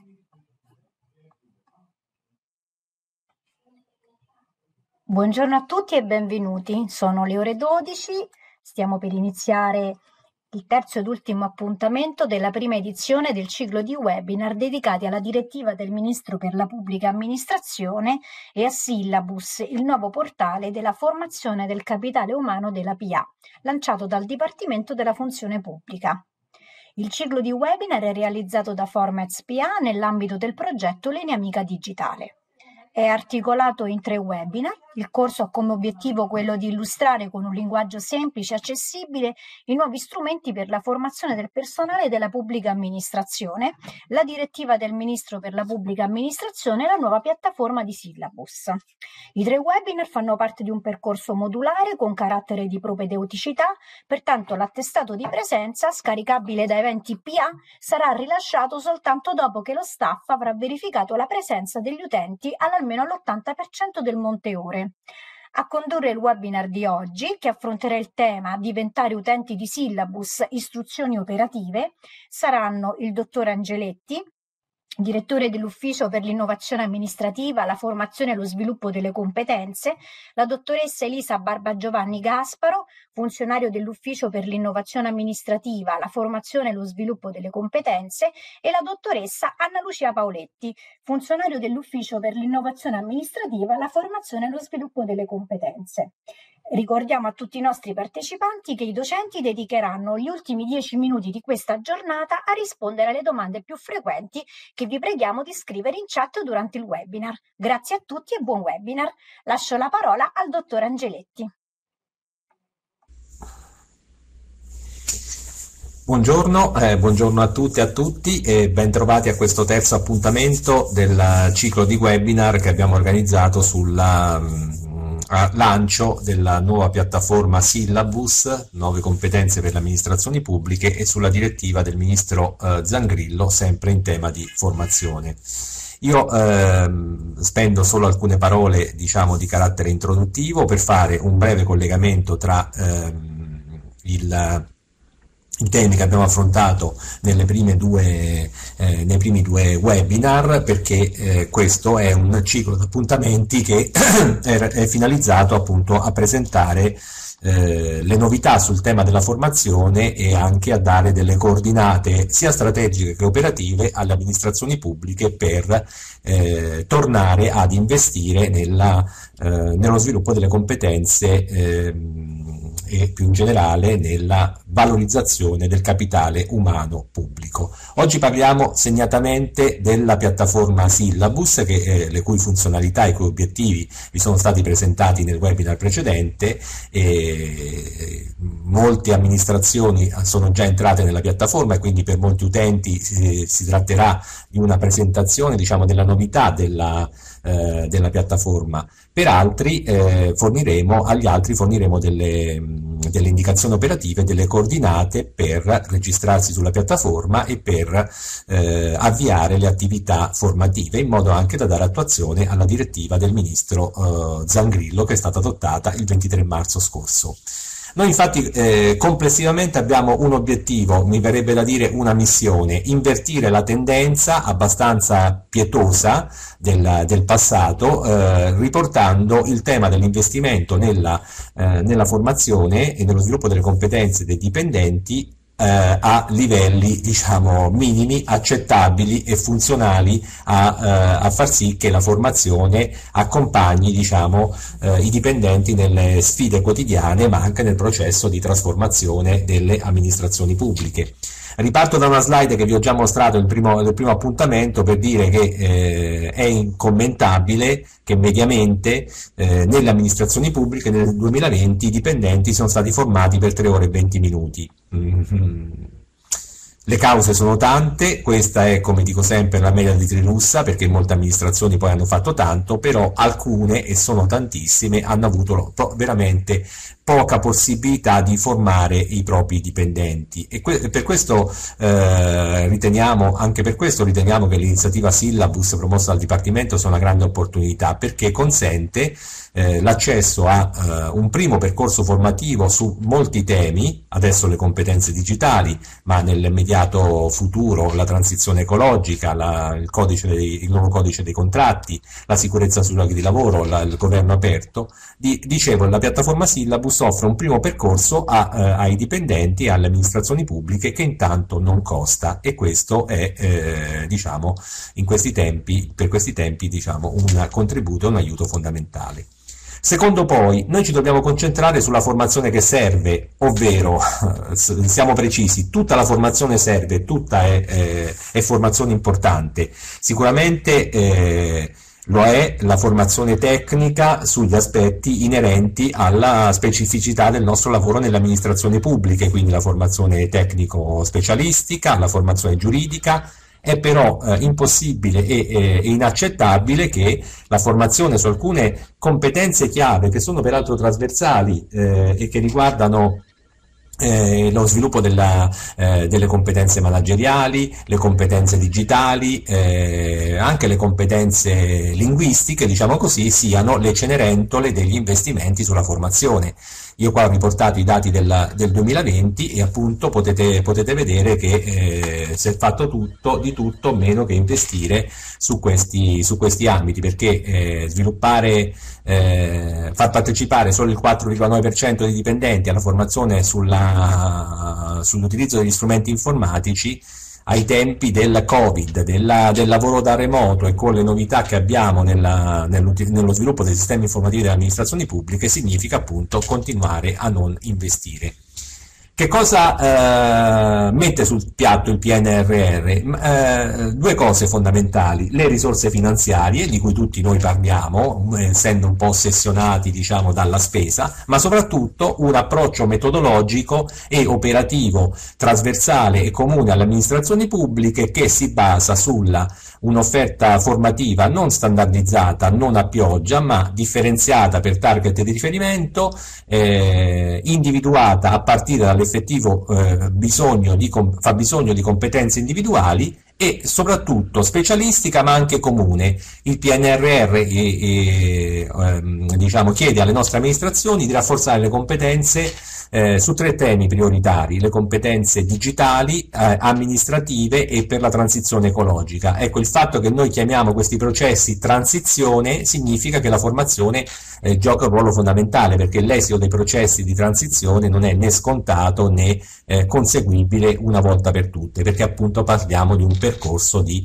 Buongiorno a tutti e benvenuti. Sono le ore 12, stiamo per iniziare il terzo ed ultimo appuntamento della prima edizione del ciclo di webinar dedicati alla direttiva del Ministro per la Pubblica Amministrazione e a Syllabus, il nuovo portale della formazione del capitale umano della PA, lanciato dal Dipartimento della Funzione Pubblica. Il ciclo di webinar è realizzato da Formats PA nell'ambito del progetto Linea Amica Digitale. È articolato in 3 webinar. Il corso ha come obiettivo quello di illustrare con un linguaggio semplice e accessibile i nuovi strumenti per la formazione del personale della pubblica amministrazione, la direttiva del Ministro per la Pubblica Amministrazione e la nuova piattaforma di Syllabus. I 3 webinar fanno parte di un percorso modulare con carattere di propedeuticità, pertanto l'attestato di presenza, scaricabile da eventi PA, sarà rilasciato soltanto dopo che lo staff avrà verificato la presenza degli utenti almeno all'80% del monte ore. A condurre il webinar di oggi, che affronterà il tema Diventare utenti di Syllabus, istruzioni operative, saranno il dottor Angeletti, direttore dell'Ufficio per l'Innovazione Amministrativa, la Formazione e lo Sviluppo delle Competenze, la dottoressa Elisa Barbagiovanni Gasparo, funzionario dell'Ufficio per l'Innovazione Amministrativa, la Formazione e lo Sviluppo delle Competenze, e la dottoressa Anna Lucia Paoletti, funzionario dell'Ufficio per l'Innovazione Amministrativa, la Formazione e lo Sviluppo delle Competenze. Ricordiamo a tutti i nostri partecipanti che i docenti dedicheranno gli ultimi 10 minuti di questa giornata a rispondere alle domande più frequenti che vi preghiamo di scrivere in chat durante il webinar. Grazie a tutti e buon webinar. Lascio la parola al dottor Angeletti. Buongiorno, buongiorno a tutte e a tutti e bentrovati a questo terzo appuntamento del ciclo di webinar che abbiamo organizzato sul lancio della nuova piattaforma Syllabus, nuove competenze per le amministrazioni pubbliche, e sulla direttiva del ministro Zangrillo, sempre in tema di formazione. Io spendo solo alcune parole, diciamo, di carattere introduttivo per fare un breve collegamento tra i temi che abbiamo affrontato nei primi due webinar, perché questo è un ciclo di appuntamenti che è finalizzato appunto a presentare le novità sul tema della formazione e anche a dare delle coordinate sia strategiche che operative alle amministrazioni pubbliche per tornare ad investire nello sviluppo delle competenze e più in generale nella valorizzazione del capitale umano pubblico. Oggi parliamo segnatamente della piattaforma Syllabus, le cui funzionalità e i cui obiettivi vi sono stati presentati nel webinar precedente, e molte amministrazioni sono già entrate nella piattaforma e quindi per molti utenti si tratterà di una presentazione, diciamo, della novità della piattaforma. Per altri agli altri forniremo delle indicazioni operative, delle coordinate per registrarsi sulla piattaforma e per avviare le attività formative, in modo anche da dare attuazione alla direttiva del ministro Zangrillo, che è stata adottata il 23 marzo scorso. Noi infatti complessivamente abbiamo un obiettivo, mi verrebbe da dire una missione: invertire la tendenza abbastanza pietosa del passato, riportando il tema dell'investimento nella formazione e nello sviluppo delle competenze dei dipendenti a livelli, diciamo, minimi, accettabili e funzionali a far sì che la formazione accompagni, diciamo, i dipendenti nelle sfide quotidiane, ma anche nel processo di trasformazione delle amministrazioni pubbliche. Riparto da una slide che vi ho già mostrato nel primo appuntamento per dire che è incommentabile che mediamente nelle amministrazioni pubbliche nel 2020 i dipendenti sono stati formati per 3 ore e 20 minuti. Le cause sono tante, questa è, come dico sempre, la media di Trilussa, perché molte amministrazioni poi hanno fatto tanto, però alcune, e sono tantissime, hanno avuto veramente poca possibilità di formare i propri dipendenti. E per questo anche per questo riteniamo che l'iniziativa Syllabus promossa dal Dipartimento sia una grande opportunità, perché consente l'accesso a un primo percorso formativo su molti temi, adesso le competenze digitali, ma nell'immediato futuro la transizione ecologica, il nuovo codice dei contratti, la sicurezza sui luoghi di lavoro, il governo aperto. Dicevo, la piattaforma Syllabus offre un primo percorso ai dipendenti e alle amministrazioni pubbliche, che intanto non costa, e questo è diciamo per questi tempi diciamo un contributo e un aiuto fondamentale. Secondo, poi, noi ci dobbiamo concentrare sulla formazione che serve, ovvero, siamo precisi, tutta la formazione serve, tutta è formazione importante. Sicuramente lo è la formazione tecnica sugli aspetti inerenti alla specificità del nostro lavoro nelle amministrazioni pubbliche, quindi la formazione tecnico-specialistica, la formazione giuridica. È però impossibile e inaccettabile che la formazione su alcune competenze chiave, che sono peraltro trasversali e che riguardano lo sviluppo delle competenze manageriali, le competenze digitali, anche le competenze linguistiche, diciamo così, siano le Cenerentole degli investimenti sulla formazione. Io qua ho riportato i dati del 2020 e appunto potete vedere che si è fatto di tutto meno che investire su questi ambiti, perché far partecipare solo il 4,9% dei dipendenti alla formazione sull'utilizzo degli strumenti informatici ai tempi del Covid, del lavoro da remoto, e con le novità che abbiamo nello sviluppo dei sistemi informativi delle amministrazioni pubbliche, significa appunto continuare a non investire. Che cosa mette sul piatto il PNRR? Due cose fondamentali: le risorse finanziarie, di cui tutti noi parliamo, essendo un po' ossessionati, diciamo, dalla spesa, ma soprattutto un approccio metodologico e operativo trasversale e comune alle amministrazioni pubbliche, che si basa sulla un'offerta formativa non standardizzata, non a pioggia, ma differenziata per target di riferimento, individuata a partire dall'effettivo fabbisogno di competenze individuali, e soprattutto specialistica ma anche comune. Il PNRR diciamo, chiede alle nostre amministrazioni di rafforzare le competenze su 3 temi prioritari: le competenze digitali, amministrative e per la transizione ecologica. Ecco, il fatto che noi chiamiamo questi processi transizione significa che la formazione gioca un ruolo fondamentale, perché l'esito dei processi di transizione non è né scontato né conseguibile una volta per tutte, perché appunto parliamo di un percorso di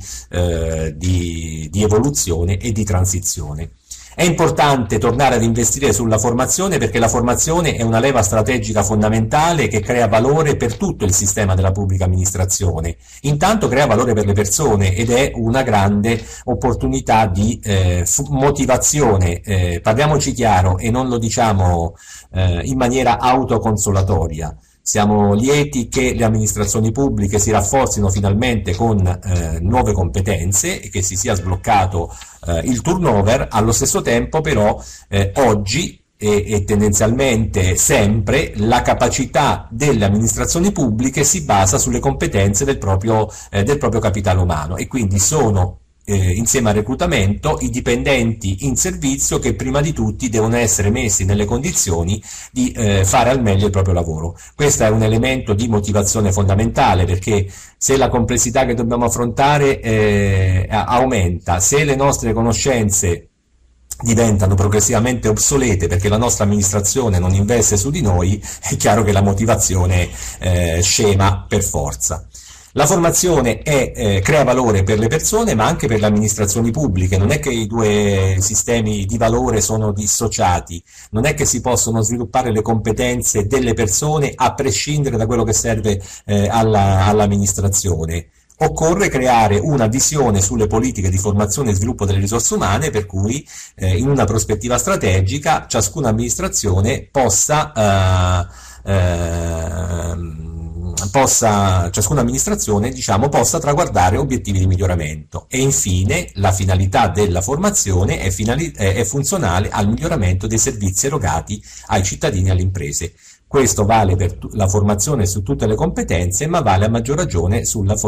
evoluzione e di transizione. È importante tornare ad investire sulla formazione, perché la formazione è una leva strategica fondamentale che crea valore per tutto il sistema della pubblica amministrazione. Intanto crea valore per le persone ed è una grande opportunità di motivazione. Parliamoci chiaro e non lo diciamo in maniera autoconsolatoria. Siamo lieti che le amministrazioni pubbliche si rafforzino finalmente con nuove competenze e che si sia sbloccato il turnover. Allo stesso tempo però oggi e tendenzialmente sempre la capacità delle amministrazioni pubbliche si basa sulle competenze del proprio capitale umano, e quindi sono insieme al reclutamento i dipendenti in servizio che prima di tutti devono essere messi nelle condizioni di fare al meglio il proprio lavoro. Questo è un elemento di motivazione fondamentale, perché se la complessità che dobbiamo affrontare aumenta, se le nostre conoscenze diventano progressivamente obsolete perché la nostra amministrazione non investe su di noi, è chiaro che la motivazione scema per forza. La formazione crea valore per le persone, ma anche per le amministrazioni pubbliche. Non è che i due sistemi di valore sono dissociati, non è che si possono sviluppare le competenze delle persone a prescindere da quello che serve all'amministrazione. Occorre creare una visione sulle politiche di formazione e sviluppo delle risorse umane, per cui in una prospettiva strategica ciascuna amministrazione possa ciascuna amministrazione, diciamo, possa traguardare obiettivi di miglioramento. E infine la finalità della formazione è funzionale al miglioramento dei servizi erogati ai cittadini e alle imprese. Questo vale per la formazione su tutte le competenze, ma vale a maggior ragione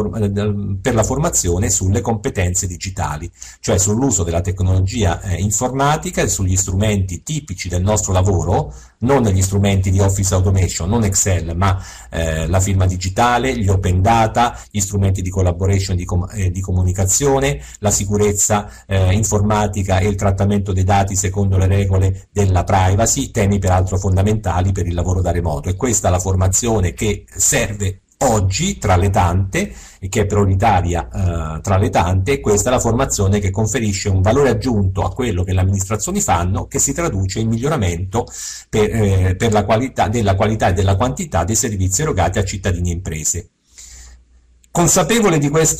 per la formazione sulle competenze digitali, cioè sull'uso della tecnologia informatica e sugli strumenti tipici del nostro lavoro, non gli strumenti di Office Automation, non Excel, ma la firma digitale, gli open data, gli strumenti di collaboration e di comunicazione, la sicurezza informatica e il trattamento dei dati secondo le regole della privacy, temi peraltro fondamentali per il lavoro da remoto. E questa è la formazione che serve oggi tra le tante e che è prioritaria tra le tante, e questa è la formazione che conferisce un valore aggiunto a quello che le amministrazioni fanno, che si traduce in miglioramento per la qualità e della quantità dei servizi erogati a cittadini e imprese. Consapevole di questo,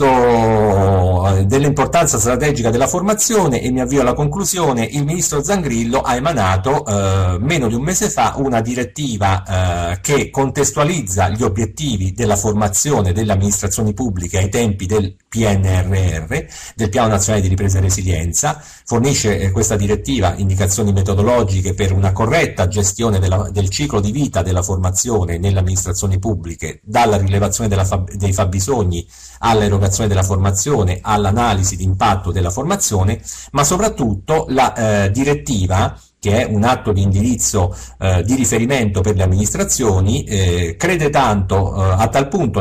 dell'importanza strategica della formazione, e mi avvio alla conclusione, il ministro Zangrillo ha emanato meno di un mese fa una direttiva che contestualizza gli obiettivi della formazione delle amministrazioni pubbliche ai tempi del PNRR, del Piano Nazionale di Ripresa e Resilienza. Fornisce questa direttiva indicazioni metodologiche per una corretta gestione del ciclo di vita della formazione nelle amministrazioni pubbliche, dalla rilevazione dei fabbisogni all'erogazione della formazione, all'analisi di impatto della formazione, ma soprattutto la direttiva, che è un atto di indirizzo di riferimento per le amministrazioni, crede tanto a tal punto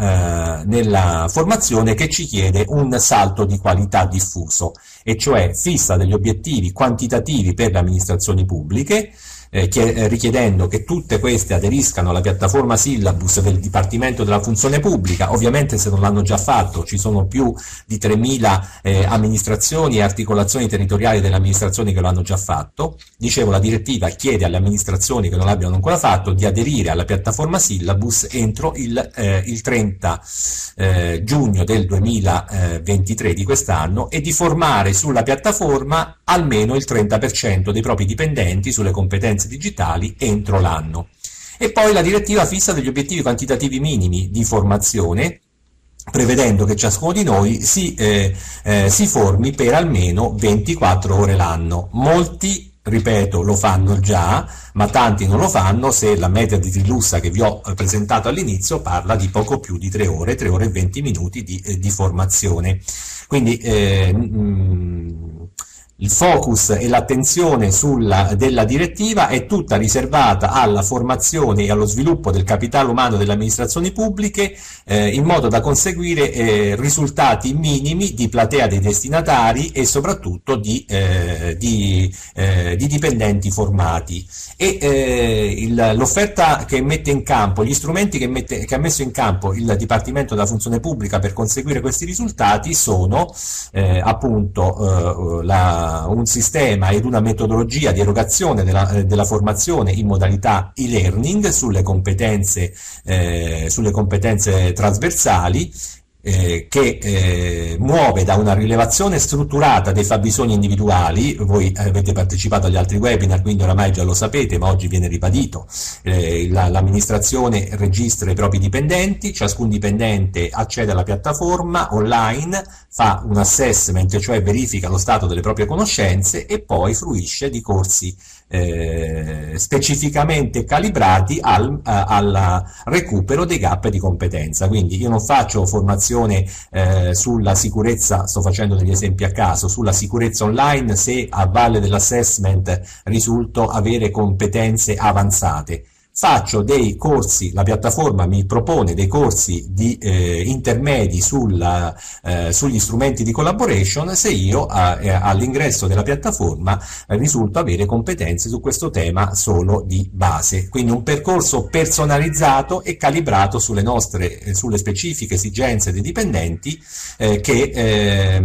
nella formazione che ci chiede un salto di qualità diffuso, e cioè fissa degli obiettivi quantitativi per le amministrazioni pubbliche, richiedendo che tutte queste aderiscano alla piattaforma Syllabus del Dipartimento della Funzione Pubblica. Ovviamente, se non l'hanno già fatto, ci sono più di 3.000 amministrazioni e articolazioni territoriali delle amministrazioni che lo hanno già fatto. Dicevo, la direttiva chiede alle amministrazioni che non l'abbiano ancora fatto di aderire alla piattaforma Syllabus entro il 30 giugno del 2023 di quest'anno, e di formare sulla piattaforma almeno il 30% dei propri dipendenti sulle competenze digitali entro l'anno. E poi la direttiva fissa degli obiettivi quantitativi minimi di formazione, prevedendo che ciascuno di noi si formi per almeno 24 ore l'anno. Molti, ripeto, lo fanno già, ma tanti non lo fanno, se la media di Trilussa che vi ho presentato all'inizio parla di poco più di 3 ore e 20 minuti di formazione. Quindi il focus e l'attenzione della direttiva è tutta riservata alla formazione e allo sviluppo del capitale umano delle amministrazioni pubbliche, in modo da conseguire risultati minimi di platea dei destinatari e soprattutto di dipendenti formati. E l'offerta che mette in campo, gli strumenti che ha messo in campo il Dipartimento della Funzione Pubblica per conseguire questi risultati sono appunto un sistema ed una metodologia di erogazione della formazione in modalità e-learning sulle competenze trasversali, che muove da una rilevazione strutturata dei fabbisogni individuali. Voi avete partecipato agli altri webinar, quindi oramai già lo sapete, ma oggi viene ribadito. L'amministrazione registra i propri dipendenti, ciascun dipendente accede alla piattaforma online, fa un assessment, cioè verifica lo stato delle proprie conoscenze, e poi fruisce di corsi specificamente calibrati al recupero dei gap di competenza. Quindi io non faccio formazione sulla sicurezza, sto facendo degli esempi a caso, sulla sicurezza online se a valle dell'assessment risulto avere competenze avanzate. Faccio dei corsi, la piattaforma mi propone dei corsi intermedi sugli strumenti di collaboration se io all'ingresso della piattaforma risulto avere competenze su questo tema solo di base. Quindi un percorso personalizzato e calibrato sulle specifiche esigenze dei dipendenti, che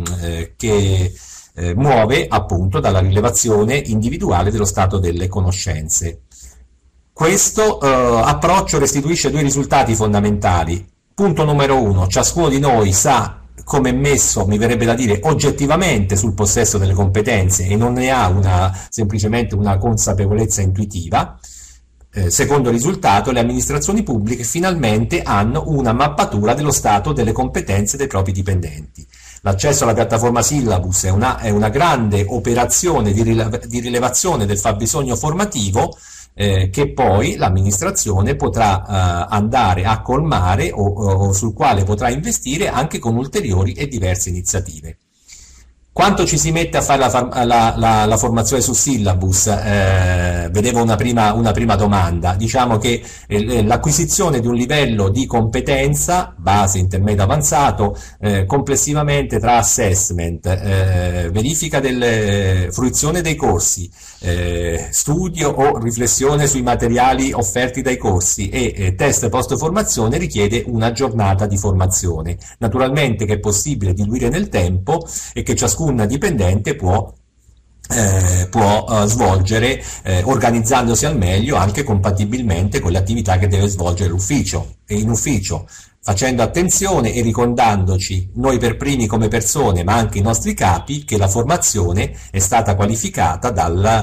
muove appunto dalla rilevazione individuale dello stato delle conoscenze. Questo approccio restituisce 2 risultati fondamentali. Punto numero 1, ciascuno di noi sa come è messo, mi verrebbe da dire, oggettivamente sul possesso delle competenze, e non ne ha semplicemente una consapevolezza intuitiva. Secondo risultato, le amministrazioni pubbliche finalmente hanno una mappatura dello stato delle competenze dei propri dipendenti. L'accesso alla piattaforma Syllabus è una grande operazione di rilevazione del fabbisogno formativo che poi l'amministrazione potrà andare a colmare o sul quale potrà investire anche con ulteriori e diverse iniziative. Quanto ci si mette a fare la formazione su Syllabus? Vedevo una prima domanda. Diciamo che l'acquisizione di un livello di competenza, base, intermedio, avanzato, complessivamente tra assessment, verifica delle fruizione dei corsi, studio o riflessione sui materiali offerti dai corsi e test post formazione richiede una giornata di formazione. Naturalmente che è possibile diluire nel tempo e che ciascun dipendente può svolgere organizzandosi al meglio anche compatibilmente con le attività che deve svolgere in ufficio, facendo attenzione e ricordandoci noi per primi come persone ma anche i nostri capi che la formazione è stata qualificata dal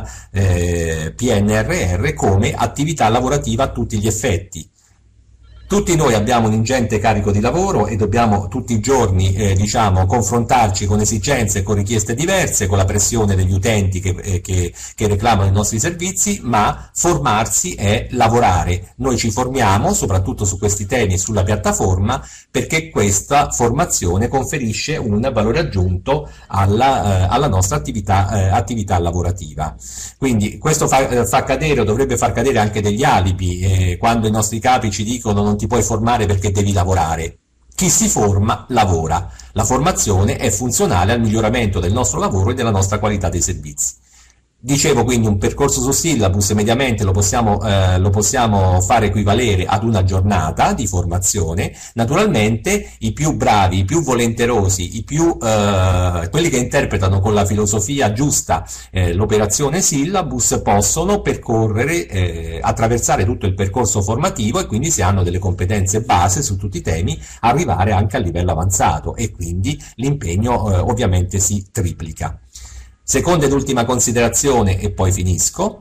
PNRR come attività lavorativa a tutti gli effetti. Tutti noi abbiamo un ingente carico di lavoro e dobbiamo tutti i giorni confrontarci con esigenze e con richieste diverse, con la pressione degli utenti che reclamano i nostri servizi, ma formarsi è lavorare. Noi ci formiamo soprattutto su questi temi e sulla piattaforma perché questa formazione conferisce un valore aggiunto alla nostra attività lavorativa. Quindi questo fa cadere o dovrebbe far cadere anche degli alibi quando i nostri capi ci dicono non ti puoi formare perché devi lavorare. Chi si forma lavora. La formazione è funzionale al miglioramento del nostro lavoro e della nostra qualità dei servizi. Dicevo quindi un percorso su Syllabus mediamente lo possiamo fare equivalere ad una giornata di formazione. Naturalmente i più bravi, i più volenterosi, quelli che interpretano con la filosofia giusta l'operazione Syllabus possono percorrere, attraversare tutto il percorso formativo e quindi se hanno delle competenze base su tutti i temi arrivare anche a livello avanzato e quindi l'impegno ovviamente si triplica. Seconda ed ultima considerazione, e poi finisco,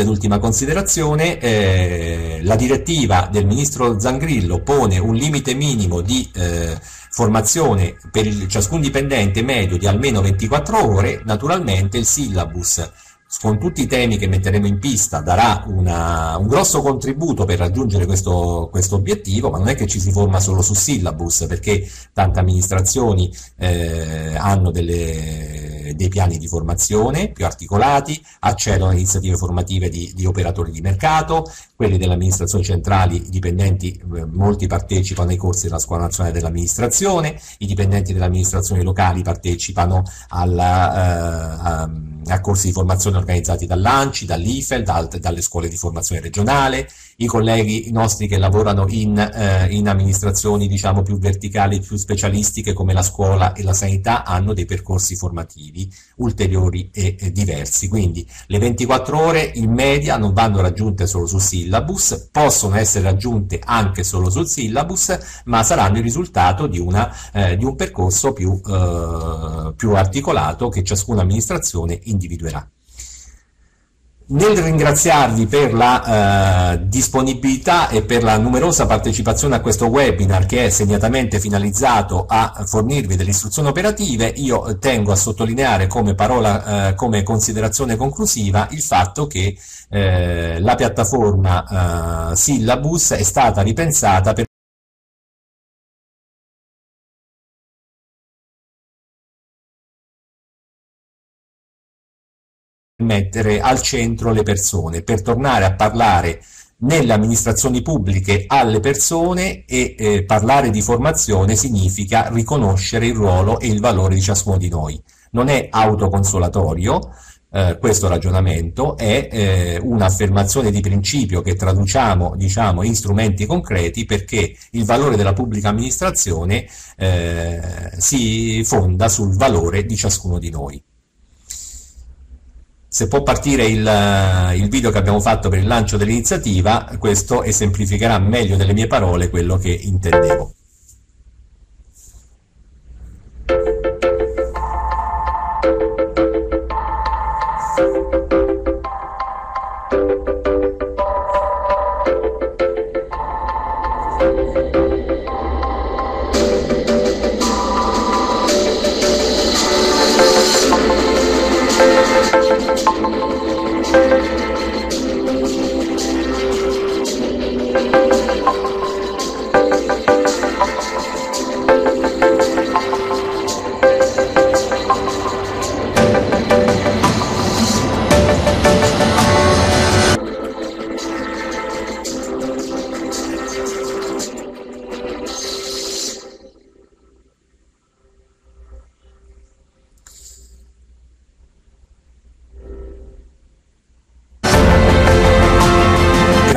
la direttiva del ministro Zangrillo pone un limite minimo di formazione per ciascun dipendente medio di almeno 24 ore, naturalmente il Syllabus con tutti i temi che metteremo in pista darà un grosso contributo per raggiungere questo obiettivo, ma non è che ci si forma solo su Syllabus, perché tante amministrazioni hanno dei piani di formazione più articolati, accedono a iniziative formative di operatori di mercato, quelli delle amministrazioni centrali, i dipendenti, molti partecipano ai corsi della Scuola Nazionale dell'Amministrazione, i dipendenti delle amministrazioni locali partecipano a corsi di formazione organizzati dall'ANCI, dall'IFEL, dalle scuole di formazione regionale, i colleghi nostri che lavorano in amministrazioni diciamo più verticali, più specialistiche come la scuola e la sanità hanno dei percorsi formativi ulteriori e diversi. Quindi le 24 ore in media non vanno raggiunte solo su Syllabus, possono essere raggiunte anche solo sul Syllabus, ma saranno il risultato di un percorso più articolato che ciascuna amministrazione individuerà. Nel ringraziarvi per la disponibilità e per la numerosa partecipazione a questo webinar che è segnatamente finalizzato a fornirvi delle istruzioni operative, io tengo a sottolineare come considerazione conclusiva il fatto che la piattaforma Syllabus è stata ripensata per mettere al centro le persone, per tornare a parlare nelle amministrazioni pubbliche alle persone e parlare di formazione significa riconoscere il ruolo e il valore di ciascuno di noi. Non è autoconsolatorio questo ragionamento, è un'affermazione di principio che traduciamo diciamo in strumenti concreti, perché il valore della pubblica amministrazione si fonda sul valore di ciascuno di noi. Se può partire il video che abbiamo fatto per il lancio dell'iniziativa, questo esemplificherà meglio delle mie parole quello che intendevo.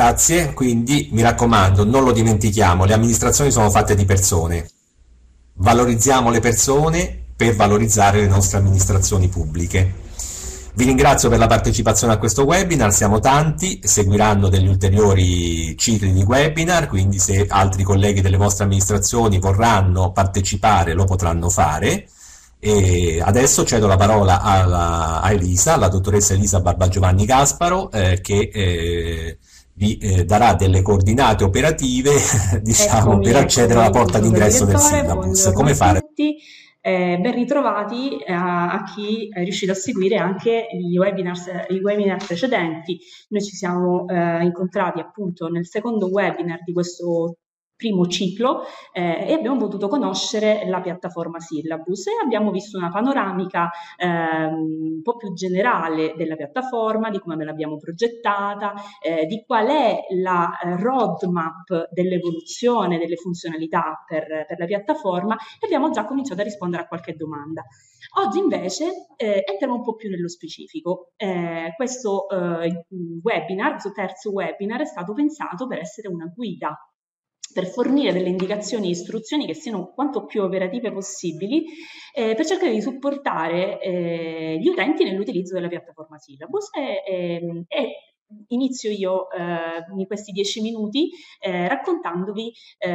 Grazie, quindi mi raccomando, non lo dimentichiamo, le amministrazioni sono fatte di persone, valorizziamo le persone per valorizzare le nostre amministrazioni pubbliche. Vi ringrazio per la partecipazione a questo webinar, siamo tanti, seguiranno degli ulteriori cicli di webinar, quindi se altri colleghi delle vostre amministrazioni vorranno partecipare lo potranno fare. E adesso cedo la parola a Elisa, alla dottoressa Elisa Barbagiovanni Gasparo, che vi darà delle coordinate operative, diciamo, per accedere alla porta Buongiorno d'ingresso del direttore, syllabus. buongiorno Come a fare? tutti. Ben ritrovati a chi è riuscito a seguire anche i webinar precedenti. Noi ci siamo incontrati appunto nel secondo webinar di questo primo ciclo e abbiamo potuto conoscere la piattaforma Syllabus e abbiamo visto una panoramica un po' più generale della piattaforma, di come l'abbiamo progettata, di qual è la roadmap dell'evoluzione delle funzionalità per la piattaforma e abbiamo già cominciato a rispondere a qualche domanda. Oggi invece entriamo un po' più nello specifico. Questo webinar, questo terzo webinar, è stato pensato per essere una guida, per fornire delle indicazioni e istruzioni che siano quanto più operative possibili per cercare di supportare gli utenti nell'utilizzo della piattaforma Syllabus e inizio io in questi 10 minuti raccontandovi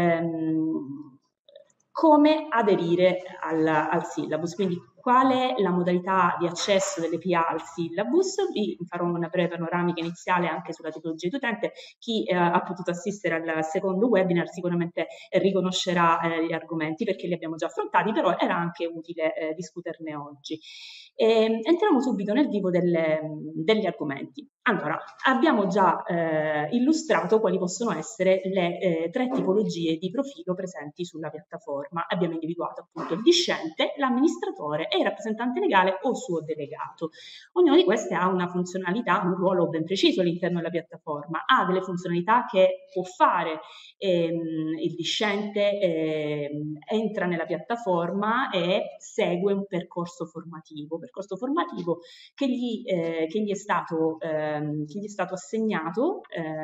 come aderire al syllabus, quindi qual è la modalità di accesso delle PA al syllabus. Vi farò una breve panoramica iniziale anche sulla tipologia di utente. Chi ha potuto assistere al secondo webinar sicuramente riconoscerà gli argomenti perché li abbiamo già affrontati, però era anche utile discuterne oggi. Entriamo subito nel vivo degli argomenti. Allora, abbiamo già illustrato quali possono essere le tre tipologie di profilo presenti sulla piattaforma. Abbiamo individuato appunto il discente, l'amministratore e il rappresentante legale o suo delegato. Ognuno di questi ha una funzionalità, un ruolo ben preciso all'interno della piattaforma, ha delle funzionalità che può fare il discente, entra nella piattaforma e segue un percorso formativo che gli è stato assegnato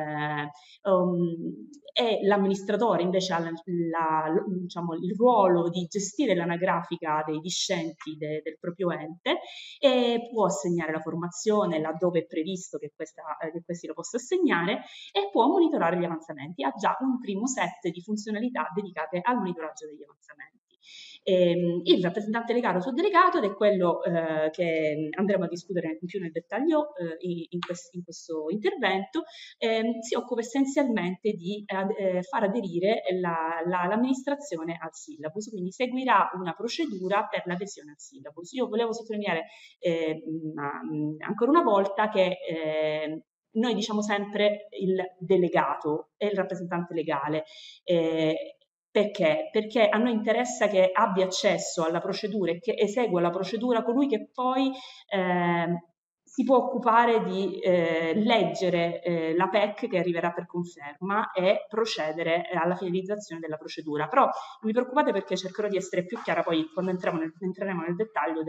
e l'amministratore invece ha diciamo, il ruolo di gestire l'anagrafica dei discenti del proprio ente e può assegnare la formazione laddove è previsto che questi lo possa assegnare e può monitorare gli avanzamenti. Ha già un primo set di funzionalità dedicate al monitoraggio degli avanzamenti. Il rappresentante legale o suddelegato, ed è quello che andremo a discutere in più nel dettaglio in questo intervento, si occupa essenzialmente di far aderire l'amministrazione al syllabus, quindi seguirà una procedura per l'adesione al syllabus. Io volevo sottolineare ancora una volta che noi diciamo sempre il delegato e il rappresentante legale. Perché? Perché a noi interessa che abbia accesso alla procedura e che esegua la procedura colui che poi si può occupare di leggere la PEC che arriverà per conferma e procedere alla finalizzazione della procedura. Però non vi preoccupate perché cercherò di essere più chiara poi quando entreremo nel dettaglio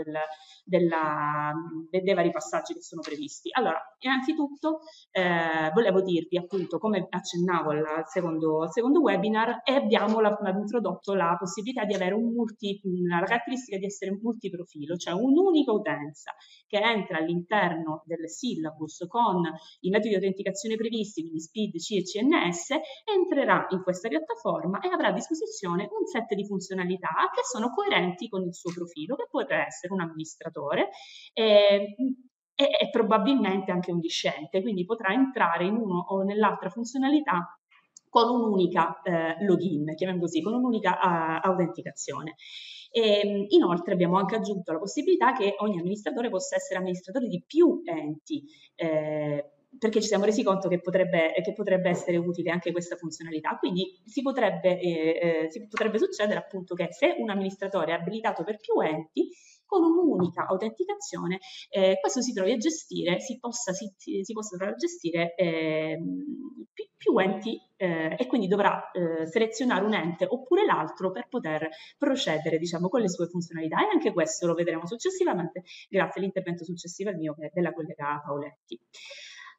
dei vari passaggi che sono previsti. Allora, innanzitutto volevo dirvi appunto, come accennavo al secondo webinar, abbiamo introdotto la possibilità di avere la caratteristica di essere un multiprofilo, cioè un'unica utenza che entra all'interno del syllabus con i metodi di autenticazione previsti, quindi SPID, C e CNS, entrerà in questa piattaforma e avrà a disposizione un set di funzionalità che sono coerenti con il suo profilo, che può essere un amministratore e probabilmente anche un discente, quindi potrà entrare in uno o nell'altra funzionalità con un'unica login, chiamiamo così, con un'unica autenticazione. Inoltre abbiamo anche aggiunto la possibilità che ogni amministratore possa essere amministratore di più enti, perché ci siamo resi conto che potrebbe essere utile anche questa funzionalità. Quindi si potrebbe succedere appunto che se un amministratore è abilitato per più enti, con un'unica autenticazione questo si trovi a gestire, si possa trovare a gestire più enti e quindi dovrà selezionare un ente oppure l'altro per poter procedere, diciamo, con le sue funzionalità, e anche questo lo vedremo successivamente grazie all'intervento successivo al mio della collega Paoletti.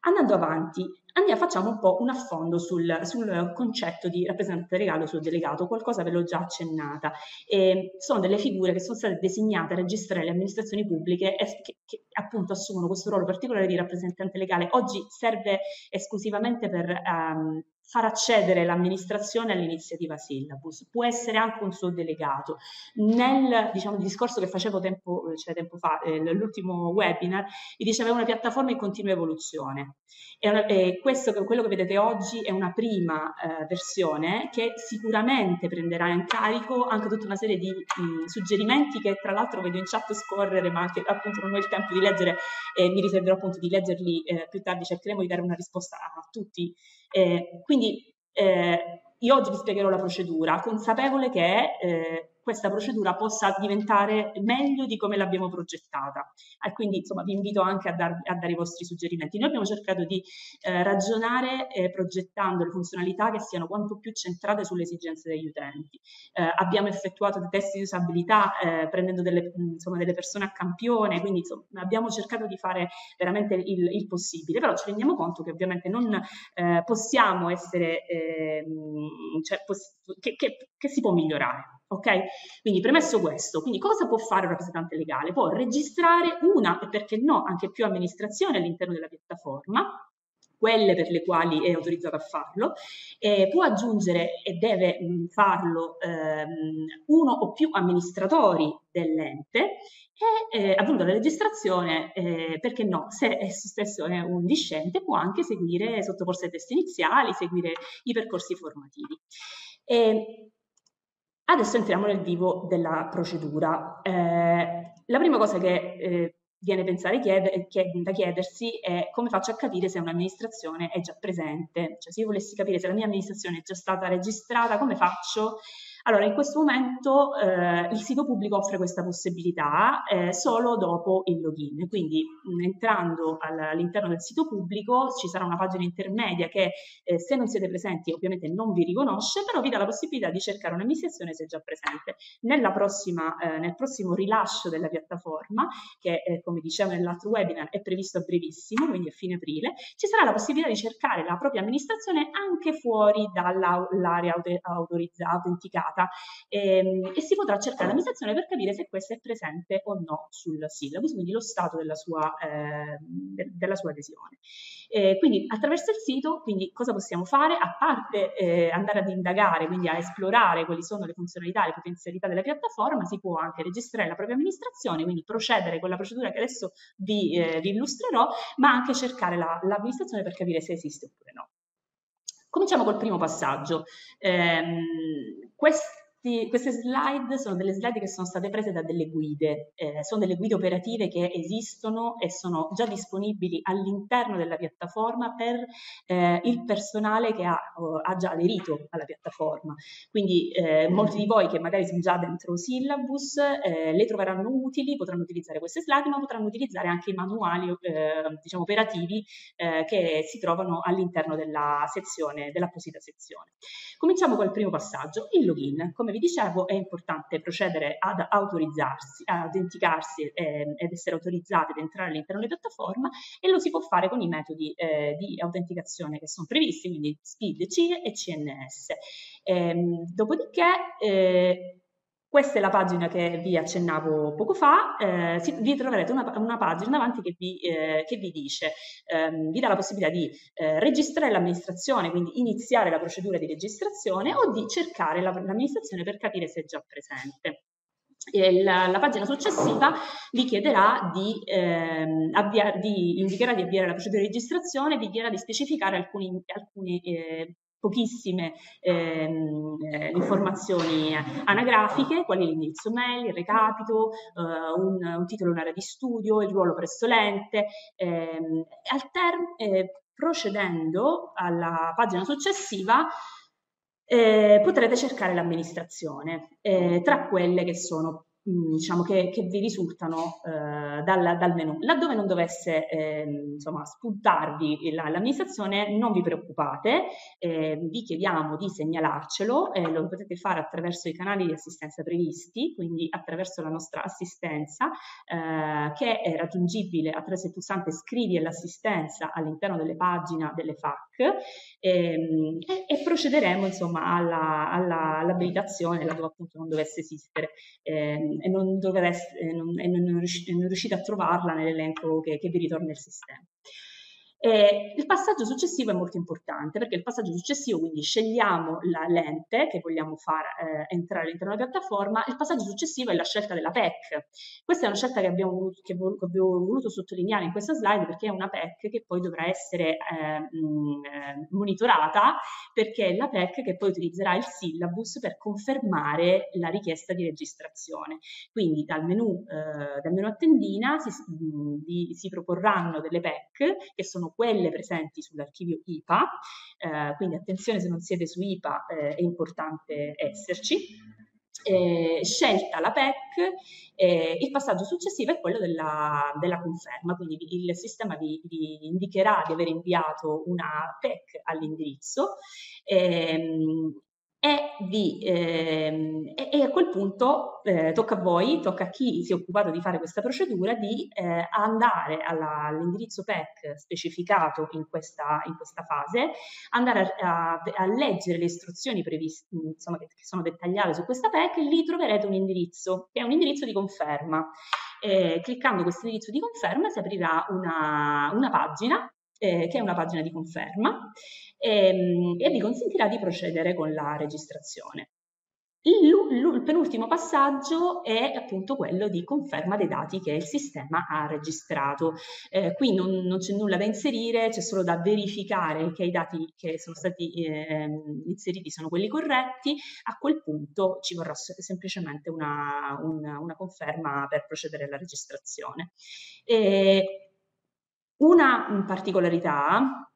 Andando avanti, facciamo un po' un affondo sul concetto di rappresentante delegato sul delegato, qualcosa ve l'ho già accennata. Sono delle figure che sono state designate a registrare le amministrazioni pubbliche e che appunto assumono questo ruolo particolare di rappresentante legale. Oggi serve esclusivamente per far accedere l'amministrazione all'iniziativa Syllabus, può essere anche un suo delegato. Nel discorso che facevo tempo fa, nell'ultimo webinar, vi dicevo è una piattaforma in continua evoluzione. Quello che vedete oggi è una prima versione che sicuramente prenderà in carico anche tutta una serie di suggerimenti che tra l'altro vedo in chat scorrere, ma che appunto non ho il tempo di leggere e mi riserverò appunto di leggerli più tardi. Cercheremo di dare una risposta a tutti. Quindi io oggi vi spiegherò la procedura, consapevole che questa procedura possa diventare meglio di come l'abbiamo progettata. E quindi insomma vi invito anche a dare i vostri suggerimenti. Noi abbiamo cercato di ragionare progettando le funzionalità che siano quanto più centrate sulle esigenze degli utenti. Abbiamo effettuato dei test di usabilità prendendo delle persone a campione, quindi insomma, abbiamo cercato di fare veramente il possibile, però ci rendiamo conto che ovviamente non possiamo essere, che si può migliorare. Ok? Quindi premesso questo, quindi cosa può fare un rappresentante legale? Può registrare una e perché no anche più amministrazioni all'interno della piattaforma, quelle per le quali è autorizzato a farlo, può aggiungere e deve farlo uno o più amministratori dell'ente e appunto la registrazione, perché no, se esso stesso è un discente può anche seguire, sottoporsi ai test iniziali, seguire i percorsi formativi. Adesso entriamo nel vivo della procedura. La prima cosa che viene da chiedersi è come faccio a capire se un'amministrazione è già presente. Cioè, se io volessi capire se la mia amministrazione è già stata registrata, come faccio? Allora, in questo momento il sito pubblico offre questa possibilità solo dopo il login, quindi entrando all'interno del sito pubblico ci sarà una pagina intermedia che se non siete presenti ovviamente non vi riconosce, però vi dà la possibilità di cercare un'amministrazione se è già presente. Nel prossimo rilascio della piattaforma, che come dicevo nell'altro webinar è previsto a brevissimo, quindi a fine aprile, ci sarà la possibilità di cercare la propria amministrazione anche fuori dall'area autorizzata, autenticata, e si potrà cercare l'amministrazione per capire se questa è presente o no sul Syllabus, quindi lo stato della sua adesione. Quindi attraverso il sito, quindi cosa possiamo fare? A parte andare ad indagare, quindi a esplorare quali sono le funzionalità, le potenzialità della piattaforma, si può anche registrare la propria amministrazione, quindi procedere con la procedura che adesso vi illustrerò, ma anche cercare l'amministrazione per capire se esiste oppure no. Cominciamo col primo passaggio. Queste slide sono delle slide che sono state prese da delle guide, sono delle guide operative che esistono e sono già disponibili all'interno della piattaforma per il personale che ha già aderito alla piattaforma. Quindi molti di voi che magari sono già dentro Syllabus le troveranno utili, potranno utilizzare queste slide, ma potranno utilizzare anche i manuali operativi che si trovano all'interno dell'apposita sezione. Cominciamo col primo passaggio, il login. Come vi dicevo, è importante procedere ad autorizzarsi, a autenticarsi ed essere autorizzati ad entrare all'interno della piattaforma, e lo si può fare con i metodi di autenticazione che sono previsti, quindi SPID, CIE e CNS. Dopodiché, questa è la pagina che vi accennavo poco fa, vi troverete una pagina davanti che vi dice, vi dà la possibilità di registrare l'amministrazione, quindi iniziare la procedura di registrazione, o di cercare l'amministrazione per capire se è già presente. La pagina successiva vi chiederà indicherà di avviare la procedura di registrazione, vi chiederà di specificare alcune pochissime informazioni anagrafiche, quali l'indirizzo mail, il recapito, un titolo, un'area di studio, il ruolo presso l'ente. Procedendo alla pagina successiva potrete cercare l'amministrazione tra quelle che sono diciamo che vi risultano dal menu. Laddove non dovesse insomma, spuntarvi l'amministrazione, non vi preoccupate, vi chiediamo di segnalarcelo, lo potete fare attraverso i canali di assistenza previsti, quindi attraverso la nostra assistenza che è raggiungibile attraverso il pulsante scrivi all'assistenza all'interno delle pagine delle FAQ e procederemo insomma all'abilitazione laddove appunto non dovesse esistere e non riuscite a trovarla nell'elenco che vi ritorna il sistema. Il passaggio successivo è molto importante perché il passaggio successivo, quindi scegliamo la lente che vogliamo far entrare all'interno della piattaforma, il passaggio successivo è la scelta della PEC. Questa è una scelta che abbiamo voluto sottolineare in questa slide perché è una PEC che poi dovrà essere monitorata perché è la PEC che poi utilizzerà il syllabus per confermare la richiesta di registrazione. Quindi dal menu a tendina si proporranno delle PEC che sono quelle presenti sull'archivio IPA, quindi attenzione se non siete su IPA è importante esserci. Scelta la PEC, il passaggio successivo è quello della conferma, quindi il sistema vi indicherà di aver inviato una PEC all'indirizzo e a quel punto tocca a voi, tocca a chi si è occupato di fare questa procedura di andare all'indirizzo PEC specificato in questa fase, andare a leggere le istruzioni previste, insomma, che sono dettagliate su questa PEC, e lì troverete un indirizzo, che è un indirizzo di conferma. Cliccando questo indirizzo di conferma si aprirà una pagina che è una pagina di conferma e vi consentirà di procedere con la registrazione. Il penultimo passaggio è appunto quello di conferma dei dati che il sistema ha registrato. Qui non c'è nulla da inserire, c'è solo da verificare che i dati che sono stati inseriti sono quelli corretti. A quel punto ci vorrà semplicemente una conferma per procedere alla registrazione. Una particolarità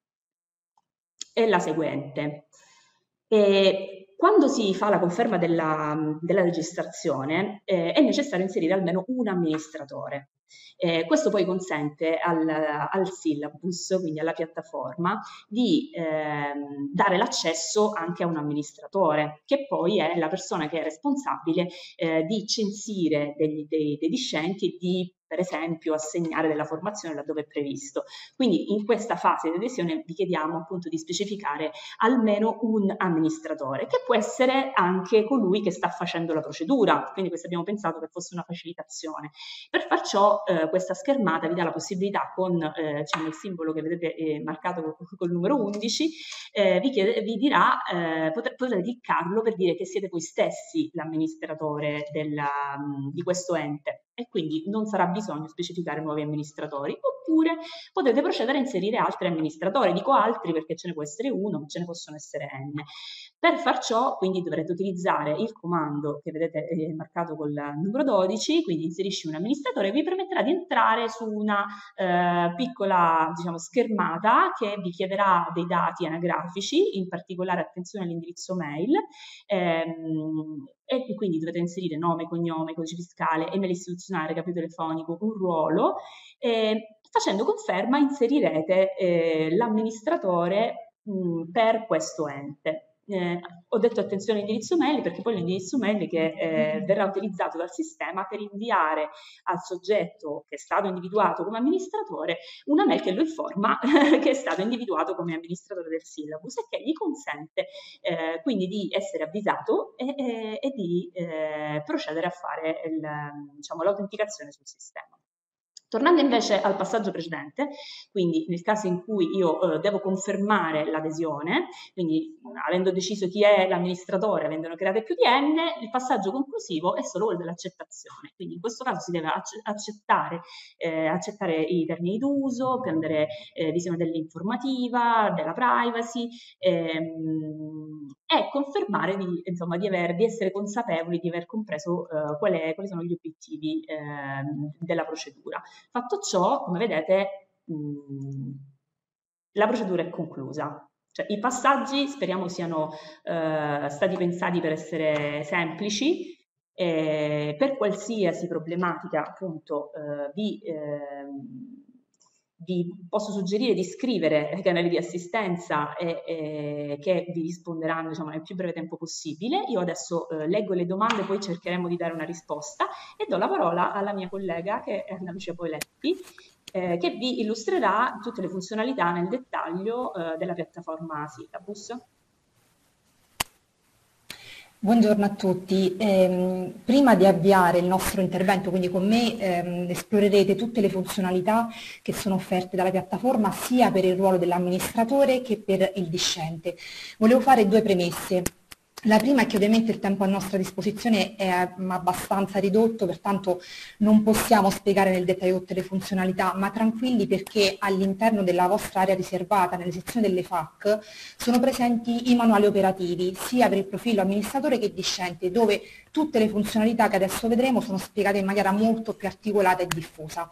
è la seguente. Quando si fa la conferma della registrazione è necessario inserire almeno un amministratore. Questo poi consente al syllabus, quindi alla piattaforma, di dare l'accesso anche a un amministratore, che poi è la persona che è responsabile di censire dei discenti e di, per esempio, assegnare della formazione laddove è previsto. Quindi in questa fase di adesione vi chiediamo appunto di specificare almeno un amministratore, che può essere anche colui che sta facendo la procedura, quindi questo abbiamo pensato che fosse una facilitazione. Per far ciò questa schermata vi dà la possibilità con diciamo, il simbolo che vedete marcato col numero 11, vi dirà, potrete cliccarlo per dire che siete voi stessi l'amministratore di questo ente e quindi non sarà bisogno specificare nuovi amministratori, oppure potete procedere a inserire altri amministratori. Dico altri perché ce ne può essere uno, ce ne possono essere n. Per far ciò, quindi dovrete utilizzare il comando che vedete marcato col numero 12, quindi inserisci un amministratore, vi permetterà di entrare su una piccola, diciamo, schermata che vi chiederà dei dati anagrafici, in particolare attenzione all'indirizzo mail, e quindi dovete inserire nome, cognome, codice fiscale, email istituzionale, recapito telefonico, un ruolo. Facendo conferma inserirete l'amministratore per questo ente. Ho detto attenzione all'indirizzo mail perché poi l'indirizzo mail che verrà utilizzato dal sistema per inviare al soggetto che è stato individuato come amministratore una mail che lo informa che è stato individuato come amministratore del syllabus e che gli consente quindi di essere avvisato e di procedere a fare diciamo, l'autenticazione sul sistema. Tornando invece al passaggio precedente, quindi nel caso in cui io devo confermare l'adesione, quindi avendo deciso chi è l'amministratore, avendone create più di n, il passaggio conclusivo è solo quello dell'accettazione. Quindi in questo caso si deve accettare i termini d'uso, prendere visione dell'informativa, della privacy e confermare di essere consapevoli di aver compreso quali sono gli obiettivi della procedura. Fatto ciò, come vedete, la procedura è conclusa. Cioè, i passaggi speriamo siano stati pensati per essere semplici, Per qualsiasi problematica appunto vi posso suggerire di scrivere ai canali di assistenza che vi risponderanno, diciamo, nel più breve tempo possibile. Io adesso leggo le domande, poi cercheremo di dare una risposta e do la parola alla mia collega che è Anna Lucia Poletti, che vi illustrerà tutte le funzionalità nel dettaglio della piattaforma Syllabus. Buongiorno a tutti. Prima di avviare il nostro intervento, quindi con me, esplorerete tutte le funzionalità che sono offerte dalla piattaforma sia per il ruolo dell'amministratore che per il discente. Volevo fare due premesse. La prima è che ovviamente il tempo a nostra disposizione è abbastanza ridotto, pertanto non possiamo spiegare nel dettaglio tutte le funzionalità, ma tranquilli perché all'interno della vostra area riservata, nelle sezioni delle FAQ, sono presenti i manuali operativi, sia per il profilo amministratore che discente, dove tutte le funzionalità che adesso vedremo sono spiegate in maniera molto più articolata e diffusa.